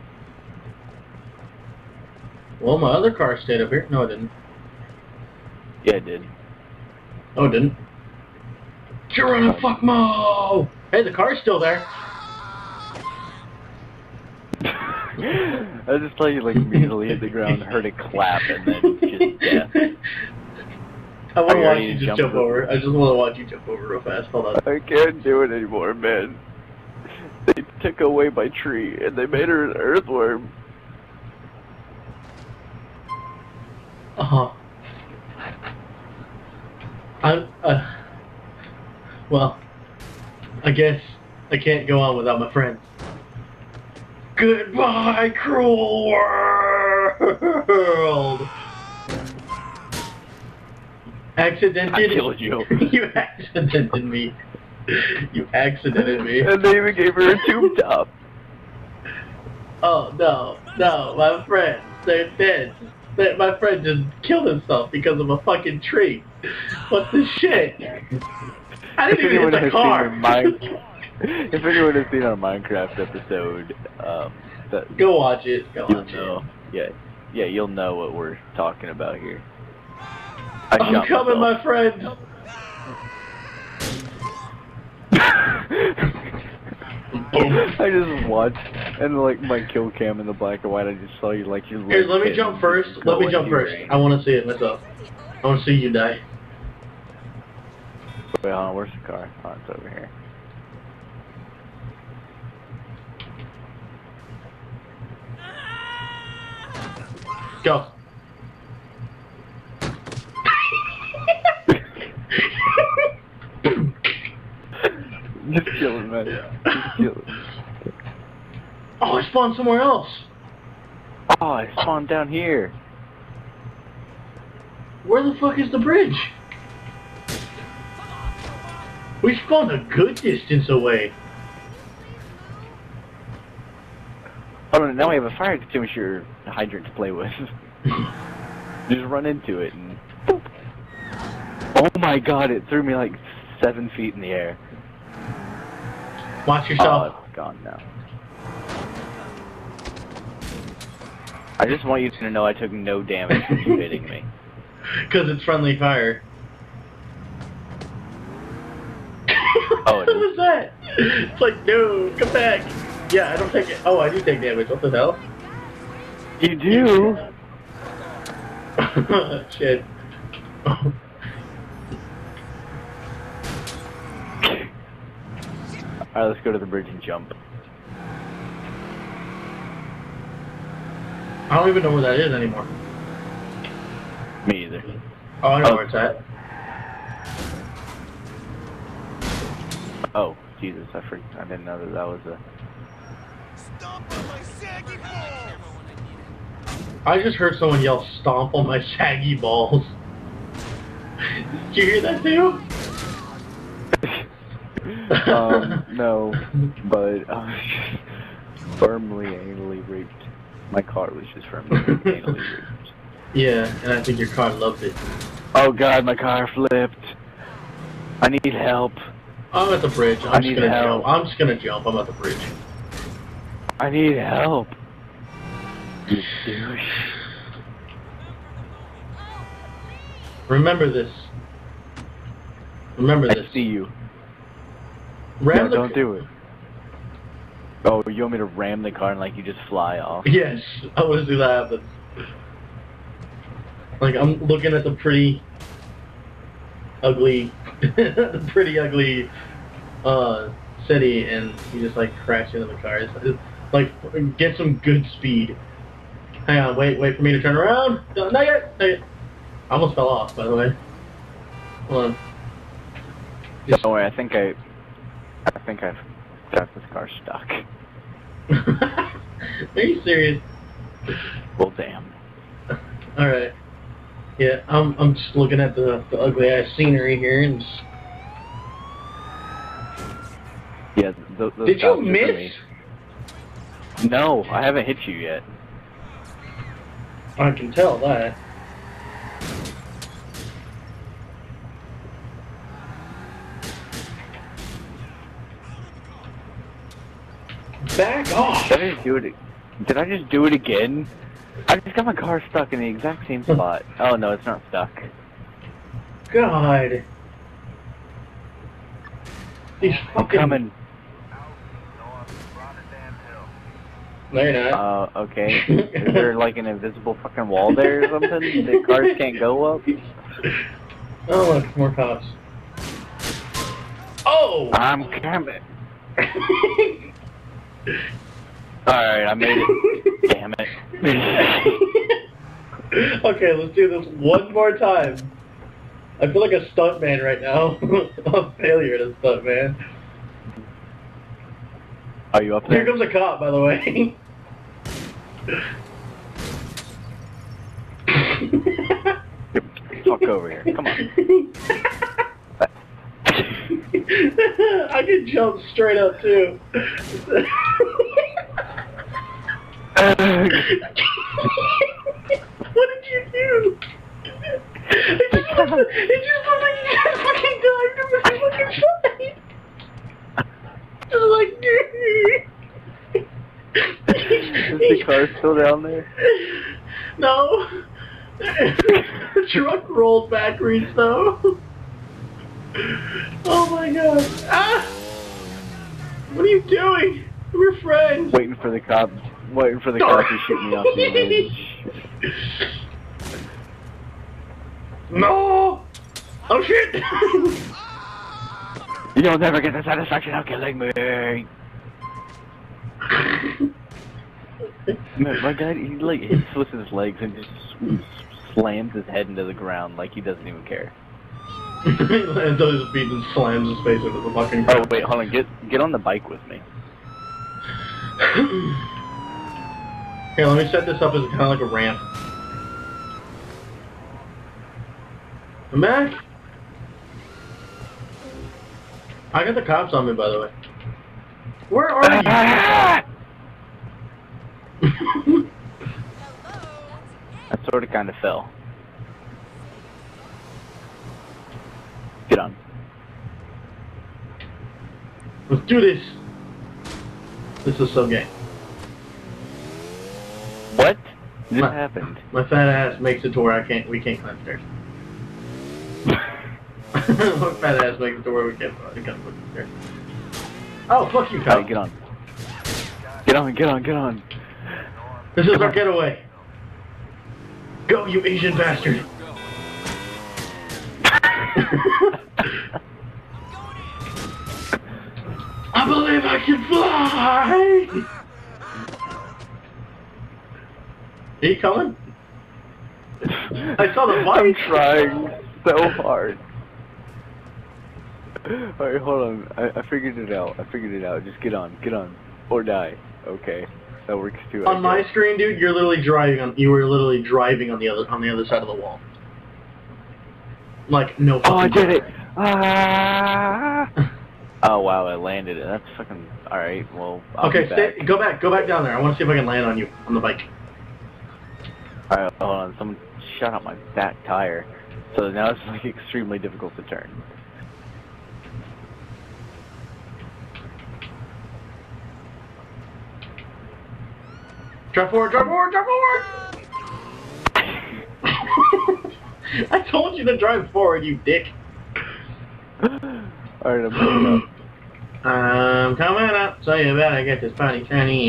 [SPEAKER 1] Well, my other car stayed up here. No, it didn't.
[SPEAKER 2] Yeah, it did.
[SPEAKER 1] Oh, it didn't. Geronimo, fuck Mo! Hey, the car's still there.
[SPEAKER 2] I just thought you like immediately hit the ground, heard it clap, and then just death.
[SPEAKER 1] I want
[SPEAKER 2] Are
[SPEAKER 1] to
[SPEAKER 2] you
[SPEAKER 1] watch
[SPEAKER 2] ready
[SPEAKER 1] you
[SPEAKER 2] to
[SPEAKER 1] just
[SPEAKER 2] jump
[SPEAKER 1] jump
[SPEAKER 2] over?
[SPEAKER 1] over. I just want to watch you jump over real fast. Hold on.
[SPEAKER 2] I can't do it anymore, man. They took away my tree, and they made her an earthworm.
[SPEAKER 1] Uh-huh. I'm, uh... Well, I guess I can't go on without my friends. Goodbye, cruel world! Accidented.
[SPEAKER 2] I killed you.
[SPEAKER 1] You accidented me. You accidented me.
[SPEAKER 2] And they even gave her a tube top.
[SPEAKER 1] Oh, no. No, my friends. They're dead. They, my friend just killed himself because of a fucking tree. What the shit? I didn't even hit the
[SPEAKER 2] has
[SPEAKER 1] car.
[SPEAKER 2] seen our Mine- if anyone has seen our Minecraft episode, um, that,
[SPEAKER 1] Go watch it. Go
[SPEAKER 2] you'll
[SPEAKER 1] watch
[SPEAKER 2] know.
[SPEAKER 1] it.
[SPEAKER 2] Yeah, yeah, you'll know what we're talking about here. I
[SPEAKER 1] I'm
[SPEAKER 2] shot
[SPEAKER 1] coming,
[SPEAKER 2] myself.
[SPEAKER 1] my friend.
[SPEAKER 2] I just watched, and like my kill cam in the black and white, I just saw you like your
[SPEAKER 1] Here,
[SPEAKER 2] leg
[SPEAKER 1] let me
[SPEAKER 2] hit
[SPEAKER 1] jump
[SPEAKER 2] and
[SPEAKER 1] first.
[SPEAKER 2] just
[SPEAKER 1] Let me
[SPEAKER 2] go
[SPEAKER 1] jump
[SPEAKER 2] into
[SPEAKER 1] first.
[SPEAKER 2] range.
[SPEAKER 1] I want to see it myself. I want to see you die.
[SPEAKER 2] Wait, hold on, where's the car? Oh, it's over here.
[SPEAKER 1] Go.
[SPEAKER 2] Just kill it, man. Just kill it.
[SPEAKER 1] Oh, I spawned somewhere else.
[SPEAKER 2] Oh, I spawned down here.
[SPEAKER 1] Where the fuck is the bridge? We spawned a good distance away.
[SPEAKER 2] Oh, no, now we have a fire extinguisher hydrant to play with. Just run into it and... boop. Oh my god, it threw me like seven feet in the air.
[SPEAKER 1] Watch yourself.
[SPEAKER 2] Oh, it's gone now. I just want you to know I took no damage from you hitting me.
[SPEAKER 1] Because it's friendly fire.
[SPEAKER 2] Oh,
[SPEAKER 1] What
[SPEAKER 2] it
[SPEAKER 1] was
[SPEAKER 2] is?
[SPEAKER 1] that? It's like, no, come back. Yeah, I don't take it. Oh, I do take damage. What the hell?
[SPEAKER 2] You do?
[SPEAKER 1] Shit.
[SPEAKER 2] Alright, let's go to the bridge and jump.
[SPEAKER 1] I don't even know where that is anymore.
[SPEAKER 2] Me either.
[SPEAKER 1] Oh, I know
[SPEAKER 2] Oh.
[SPEAKER 1] where it's at.
[SPEAKER 2] Oh, Jesus, I freaked. I didn't know that that was a...
[SPEAKER 3] Stomp on my saggy balls!
[SPEAKER 1] I just heard someone yell, "Stomp on my shaggy balls." Did you hear that too?
[SPEAKER 2] um, no, but I was just firmly anally raped. My car was just firmly anally raped.
[SPEAKER 1] Yeah, and I think your car loved it.
[SPEAKER 2] Oh god, my car flipped. I need help.
[SPEAKER 1] I'm at the bridge. I'm
[SPEAKER 2] I
[SPEAKER 1] just
[SPEAKER 2] need
[SPEAKER 1] gonna
[SPEAKER 2] help.
[SPEAKER 1] jump. I'm just gonna jump. I'm at the bridge.
[SPEAKER 2] I need help. You douche.
[SPEAKER 1] Remember this. Remember
[SPEAKER 2] I
[SPEAKER 1] this.
[SPEAKER 2] see you.
[SPEAKER 1] Ram
[SPEAKER 2] no,
[SPEAKER 1] the
[SPEAKER 2] don't do it. Oh, you want me to ram the car and like you just fly off?
[SPEAKER 1] Yes, I want to see that happen. Like, I'm looking at the pretty, ugly, pretty ugly, uh, city, and you just like crash into the car. It's, it's, like, get some good speed. Hang on, wait, wait for me to turn around. No, not yet, not yet. I almost fell off, by the way. Hold on. Just-
[SPEAKER 2] Don't worry, I think I, I think I've got this car stuck.
[SPEAKER 1] Are you serious?
[SPEAKER 2] Well, damn.
[SPEAKER 1] All right. Yeah, I'm I'm just looking at the, the ugly ass scenery here, and just...
[SPEAKER 2] Yeah, th those
[SPEAKER 1] Did you
[SPEAKER 2] stops are for
[SPEAKER 1] miss?
[SPEAKER 2] me. No, I haven't hit you yet.
[SPEAKER 1] I can tell that. Back off!
[SPEAKER 2] Did I just do it? Did I just do it again? I just got my car stuck in the exact same spot. Oh no, it's not stuck.
[SPEAKER 1] God. These
[SPEAKER 2] I'm
[SPEAKER 1] fucking...
[SPEAKER 2] coming.
[SPEAKER 1] No, you're not.
[SPEAKER 2] Uh, okay. Is there like an invisible fucking wall there or something that cars can't go up?
[SPEAKER 1] Oh, look, more cops. Oh!
[SPEAKER 2] I'm coming. Alright, I made it. Damn it.
[SPEAKER 1] Okay, let's do this one more time. I feel like a stuntman right now. I'm a failure at a stuntman.
[SPEAKER 2] Are you up
[SPEAKER 1] Here
[SPEAKER 2] there?
[SPEAKER 1] comes a cop, by the way.
[SPEAKER 2] Fuck over here. Come on.
[SPEAKER 1] I can jump straight up too. What did you do? It just looked, it just looked like you just fucking dived over the fucking side. Just like,
[SPEAKER 2] Is the car still down there?
[SPEAKER 1] no. The truck rolled backwards though. Oh my god. Ah! What are you doing? We're friends.
[SPEAKER 2] Waiting for the cop. Waiting for the cop to shoot me off the edge.
[SPEAKER 1] No! Oh shit!
[SPEAKER 2] You'll never get the satisfaction of killing me. Man, my guy, he like hits with his legs and just slams his head into the ground like he doesn't even care.
[SPEAKER 1] He lands on his feet and slams his face into the fucking ground.
[SPEAKER 2] Oh wait, hold on. Get get on the bike with me.
[SPEAKER 1] Here, let me set this up as kind of like a ramp. I'm back. I got the cops on me, by the way. Where are you?
[SPEAKER 2] I sort of kind of fell. Get on.
[SPEAKER 1] Let's do this. This is so gay.
[SPEAKER 2] What just
[SPEAKER 1] my,
[SPEAKER 2] happened?
[SPEAKER 1] My fat ass makes it to where I can't. We can't climb stairs. My fat ass makes it to where we can't. We can't climb stairs. Oh, fuck you, pal.
[SPEAKER 2] Right, get on. Get on. Get on. Get on.
[SPEAKER 1] This is
[SPEAKER 2] Come
[SPEAKER 1] our
[SPEAKER 2] on.
[SPEAKER 1] getaway. Go, you Asian bastard. I believe I can fly! Are you coming? I saw the bike!
[SPEAKER 2] I'm trying so hard. Alright, hold on. I, I figured it out. I figured it out. Just get on. Get on. Or die. Okay. That works too.
[SPEAKER 1] On my screen, dude, you're literally driving on. You were literally driving on the other on the other side of the wall. Like no.
[SPEAKER 2] Oh, I did
[SPEAKER 1] way.
[SPEAKER 2] it! Ah! Oh wow, I landed it. That's fucking. All right. Well. I'll
[SPEAKER 1] Okay,
[SPEAKER 2] be back.
[SPEAKER 1] stay, go back. Go back down there. I want to see if I can land on you on the bike.
[SPEAKER 2] All right, hold on. Someone shot out my back tire, so now it's like extremely difficult to turn.
[SPEAKER 1] Drive forward. Drive forward. Drive forward. I told you to drive forward, you dick.
[SPEAKER 2] Alright, I'm coming up.
[SPEAKER 1] I'm coming up, so you better get this party shiny.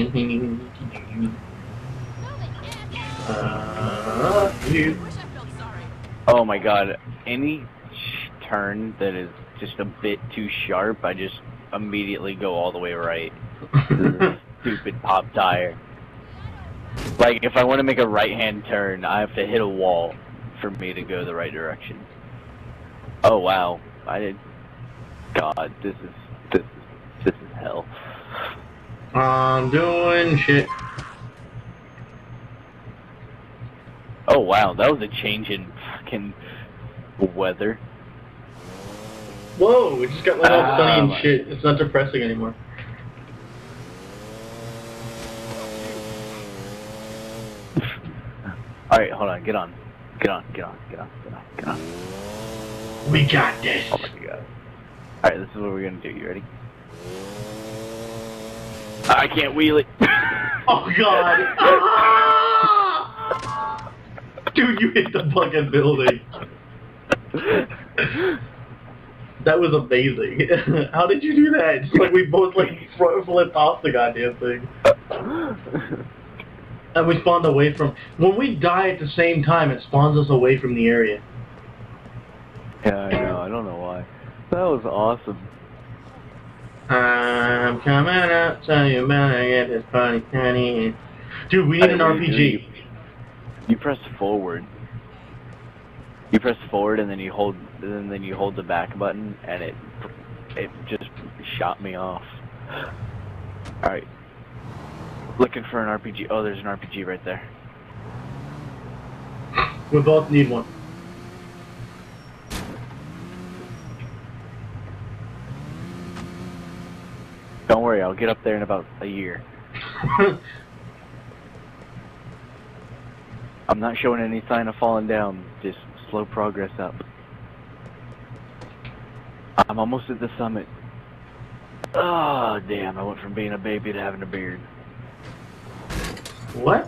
[SPEAKER 1] Uh, you.
[SPEAKER 2] Oh my god, any sh turn that is just a bit too sharp, I just immediately go all the way right. This stupid pop tire. Like, if I want to make a right-hand turn, I have to hit a wall for me to go the right direction. Oh wow, I did. God, this is this is this is hell.
[SPEAKER 1] I'm doing shit.
[SPEAKER 2] Oh wow, that was a change in fucking weather.
[SPEAKER 1] Whoa, it just got like all
[SPEAKER 2] Ah,
[SPEAKER 1] sunny and
[SPEAKER 2] my-
[SPEAKER 1] shit. It's not depressing anymore.
[SPEAKER 2] Alright, hold on, get on. Get on, get on, get on, get on, get on.
[SPEAKER 1] We got this.
[SPEAKER 2] Oh my god. Alright, this is what we're gonna do. You ready? I can't wheel it.
[SPEAKER 1] Oh god. Ah! Dude, you hit the fucking building. That was amazing. How did you do that? Just like we both like front flipped off the goddamn thing. And we spawned away from... When we die at the same time, it spawns us away from the area.
[SPEAKER 2] Yeah, I know. I don't know why. That was awesome.
[SPEAKER 1] I'm coming up, so you better get this party honey. Dude, we need an
[SPEAKER 2] Hey,
[SPEAKER 1] R P G.
[SPEAKER 2] You, you press forward. You press forward and then you hold and then you hold the back button and it it just shot me off. Alright. Looking for an R P G. Oh, there's an R P G right there.
[SPEAKER 1] We both need one.
[SPEAKER 2] Don't worry, I'll get up there in about a year. I'm not showing any sign of falling down, just slow progress up. I'm almost at the summit. Oh, damn, I went from being a baby to having a beard.
[SPEAKER 1] What?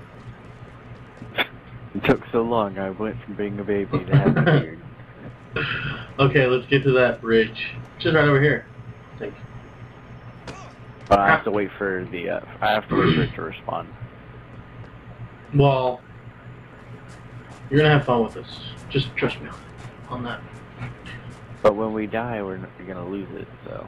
[SPEAKER 2] It took so long, I went from being a baby to having a beard.
[SPEAKER 1] Okay, let's get to that bridge. Just right over here. I think.
[SPEAKER 2] But I have to wait for the, uh, I have to wait for it to respond.
[SPEAKER 1] Well, you're gonna have fun with this. Just trust me on that.
[SPEAKER 2] But when we die, we're, n- we're gonna lose it, so.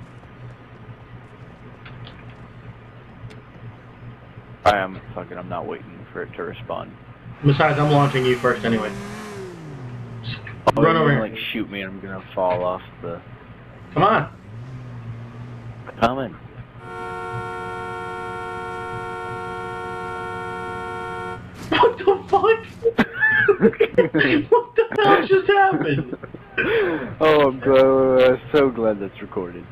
[SPEAKER 2] I am fucking, I'm not waiting for it to respond.
[SPEAKER 1] Besides, I'm launching you first anyway.
[SPEAKER 2] Oh,
[SPEAKER 1] Run
[SPEAKER 2] you're
[SPEAKER 1] over
[SPEAKER 2] gonna,
[SPEAKER 1] here.
[SPEAKER 2] like, shoot me and I'm gonna fall off the...
[SPEAKER 1] Come on.
[SPEAKER 2] Coming.
[SPEAKER 1] What the fuck? What the hell just happened?
[SPEAKER 2] Oh, I'm glad, uh, so glad that's recorded.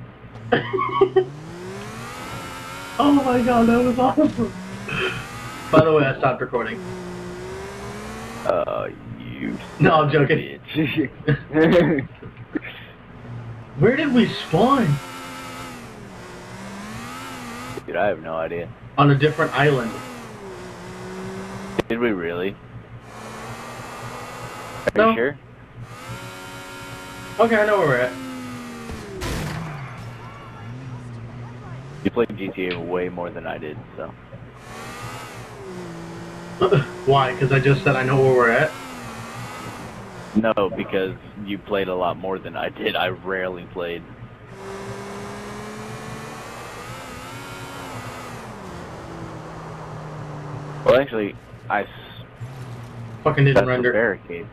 [SPEAKER 1] Oh my god, that was awesome. By the way, I stopped recording.
[SPEAKER 2] Uh, you...
[SPEAKER 1] No, I'm joking.
[SPEAKER 2] Bitch.
[SPEAKER 1] Where did we spawn?
[SPEAKER 2] Dude, I have no idea.
[SPEAKER 1] On a different island.
[SPEAKER 2] Did we really? Are
[SPEAKER 1] No.
[SPEAKER 2] you sure?
[SPEAKER 1] Okay, I know where we're at.
[SPEAKER 2] You played G T A way more than I did, so.
[SPEAKER 1] Why? Because I just said I know where we're at?
[SPEAKER 2] No, because you played a lot more than I did. I rarely played. Well, actually, I... s-
[SPEAKER 1] Fucking didn't
[SPEAKER 2] That's a
[SPEAKER 1] render.
[SPEAKER 2] barricade.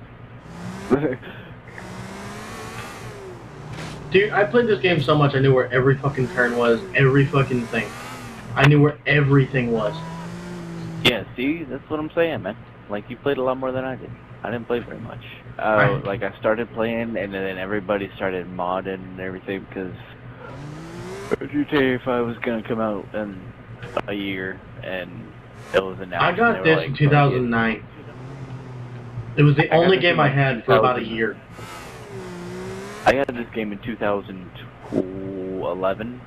[SPEAKER 1] Dude, I played this game so much I knew where every fucking turn was, every fucking thing. I knew where everything was.
[SPEAKER 2] Yeah, see? That's what I'm saying, man. Like, you played a lot more than I did. I didn't play very much. Uh,
[SPEAKER 1] Right.
[SPEAKER 2] like, I started playing, and then everybody started modding and everything, because G T A five was gonna come out in a year, and it was announced.
[SPEAKER 1] I
[SPEAKER 2] and
[SPEAKER 1] got
[SPEAKER 2] they were
[SPEAKER 1] this
[SPEAKER 2] like,
[SPEAKER 1] in two thousand nine. It was the
[SPEAKER 2] I got
[SPEAKER 1] only
[SPEAKER 2] this
[SPEAKER 1] game
[SPEAKER 2] in
[SPEAKER 1] I had for about a
[SPEAKER 2] two thousand.
[SPEAKER 1] year.
[SPEAKER 2] I got this game in two thousand eleven.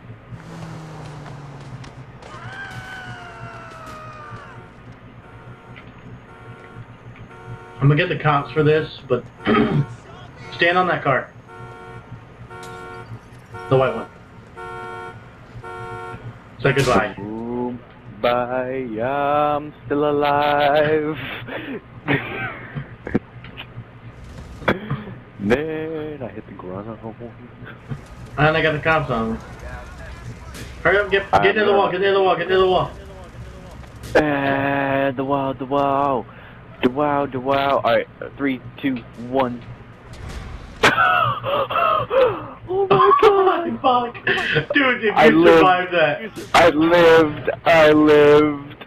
[SPEAKER 1] I'm gonna get the cops for this, but stand on that car. The white one. Say goodbye.
[SPEAKER 2] Ooh, bye, I'm still alive. Then I hit the ground.
[SPEAKER 1] And I got the cops on me. Hurry up, get, get near the wall, get near the wall, get near the wall.
[SPEAKER 2] And the wow, the wow, the wow, the wow. Alright, three, two, one. Oh my god!
[SPEAKER 1] Fuck! Dude, if
[SPEAKER 2] I
[SPEAKER 1] you
[SPEAKER 2] lived.
[SPEAKER 1] survived that.
[SPEAKER 2] I lived. I lived.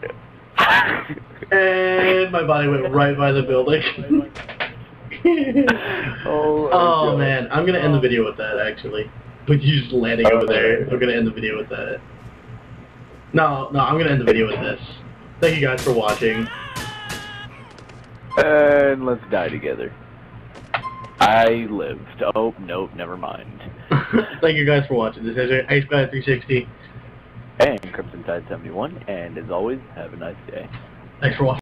[SPEAKER 1] And my body went right by the building.
[SPEAKER 2] Oh,
[SPEAKER 1] Oh
[SPEAKER 2] God.
[SPEAKER 1] man, I'm gonna end the video with that actually. With you just landing over there, I'm gonna end the video with that. No, no, I'm gonna end the video with this. Thank you guys for watching.
[SPEAKER 2] And let's die together. I lived. Oh, nope, never mind.
[SPEAKER 1] Thank you guys for watching. This is Ace Guy three sixty.
[SPEAKER 2] And Crimson Tide seventy-one, and as always, have a nice day.
[SPEAKER 1] Thanks for watching.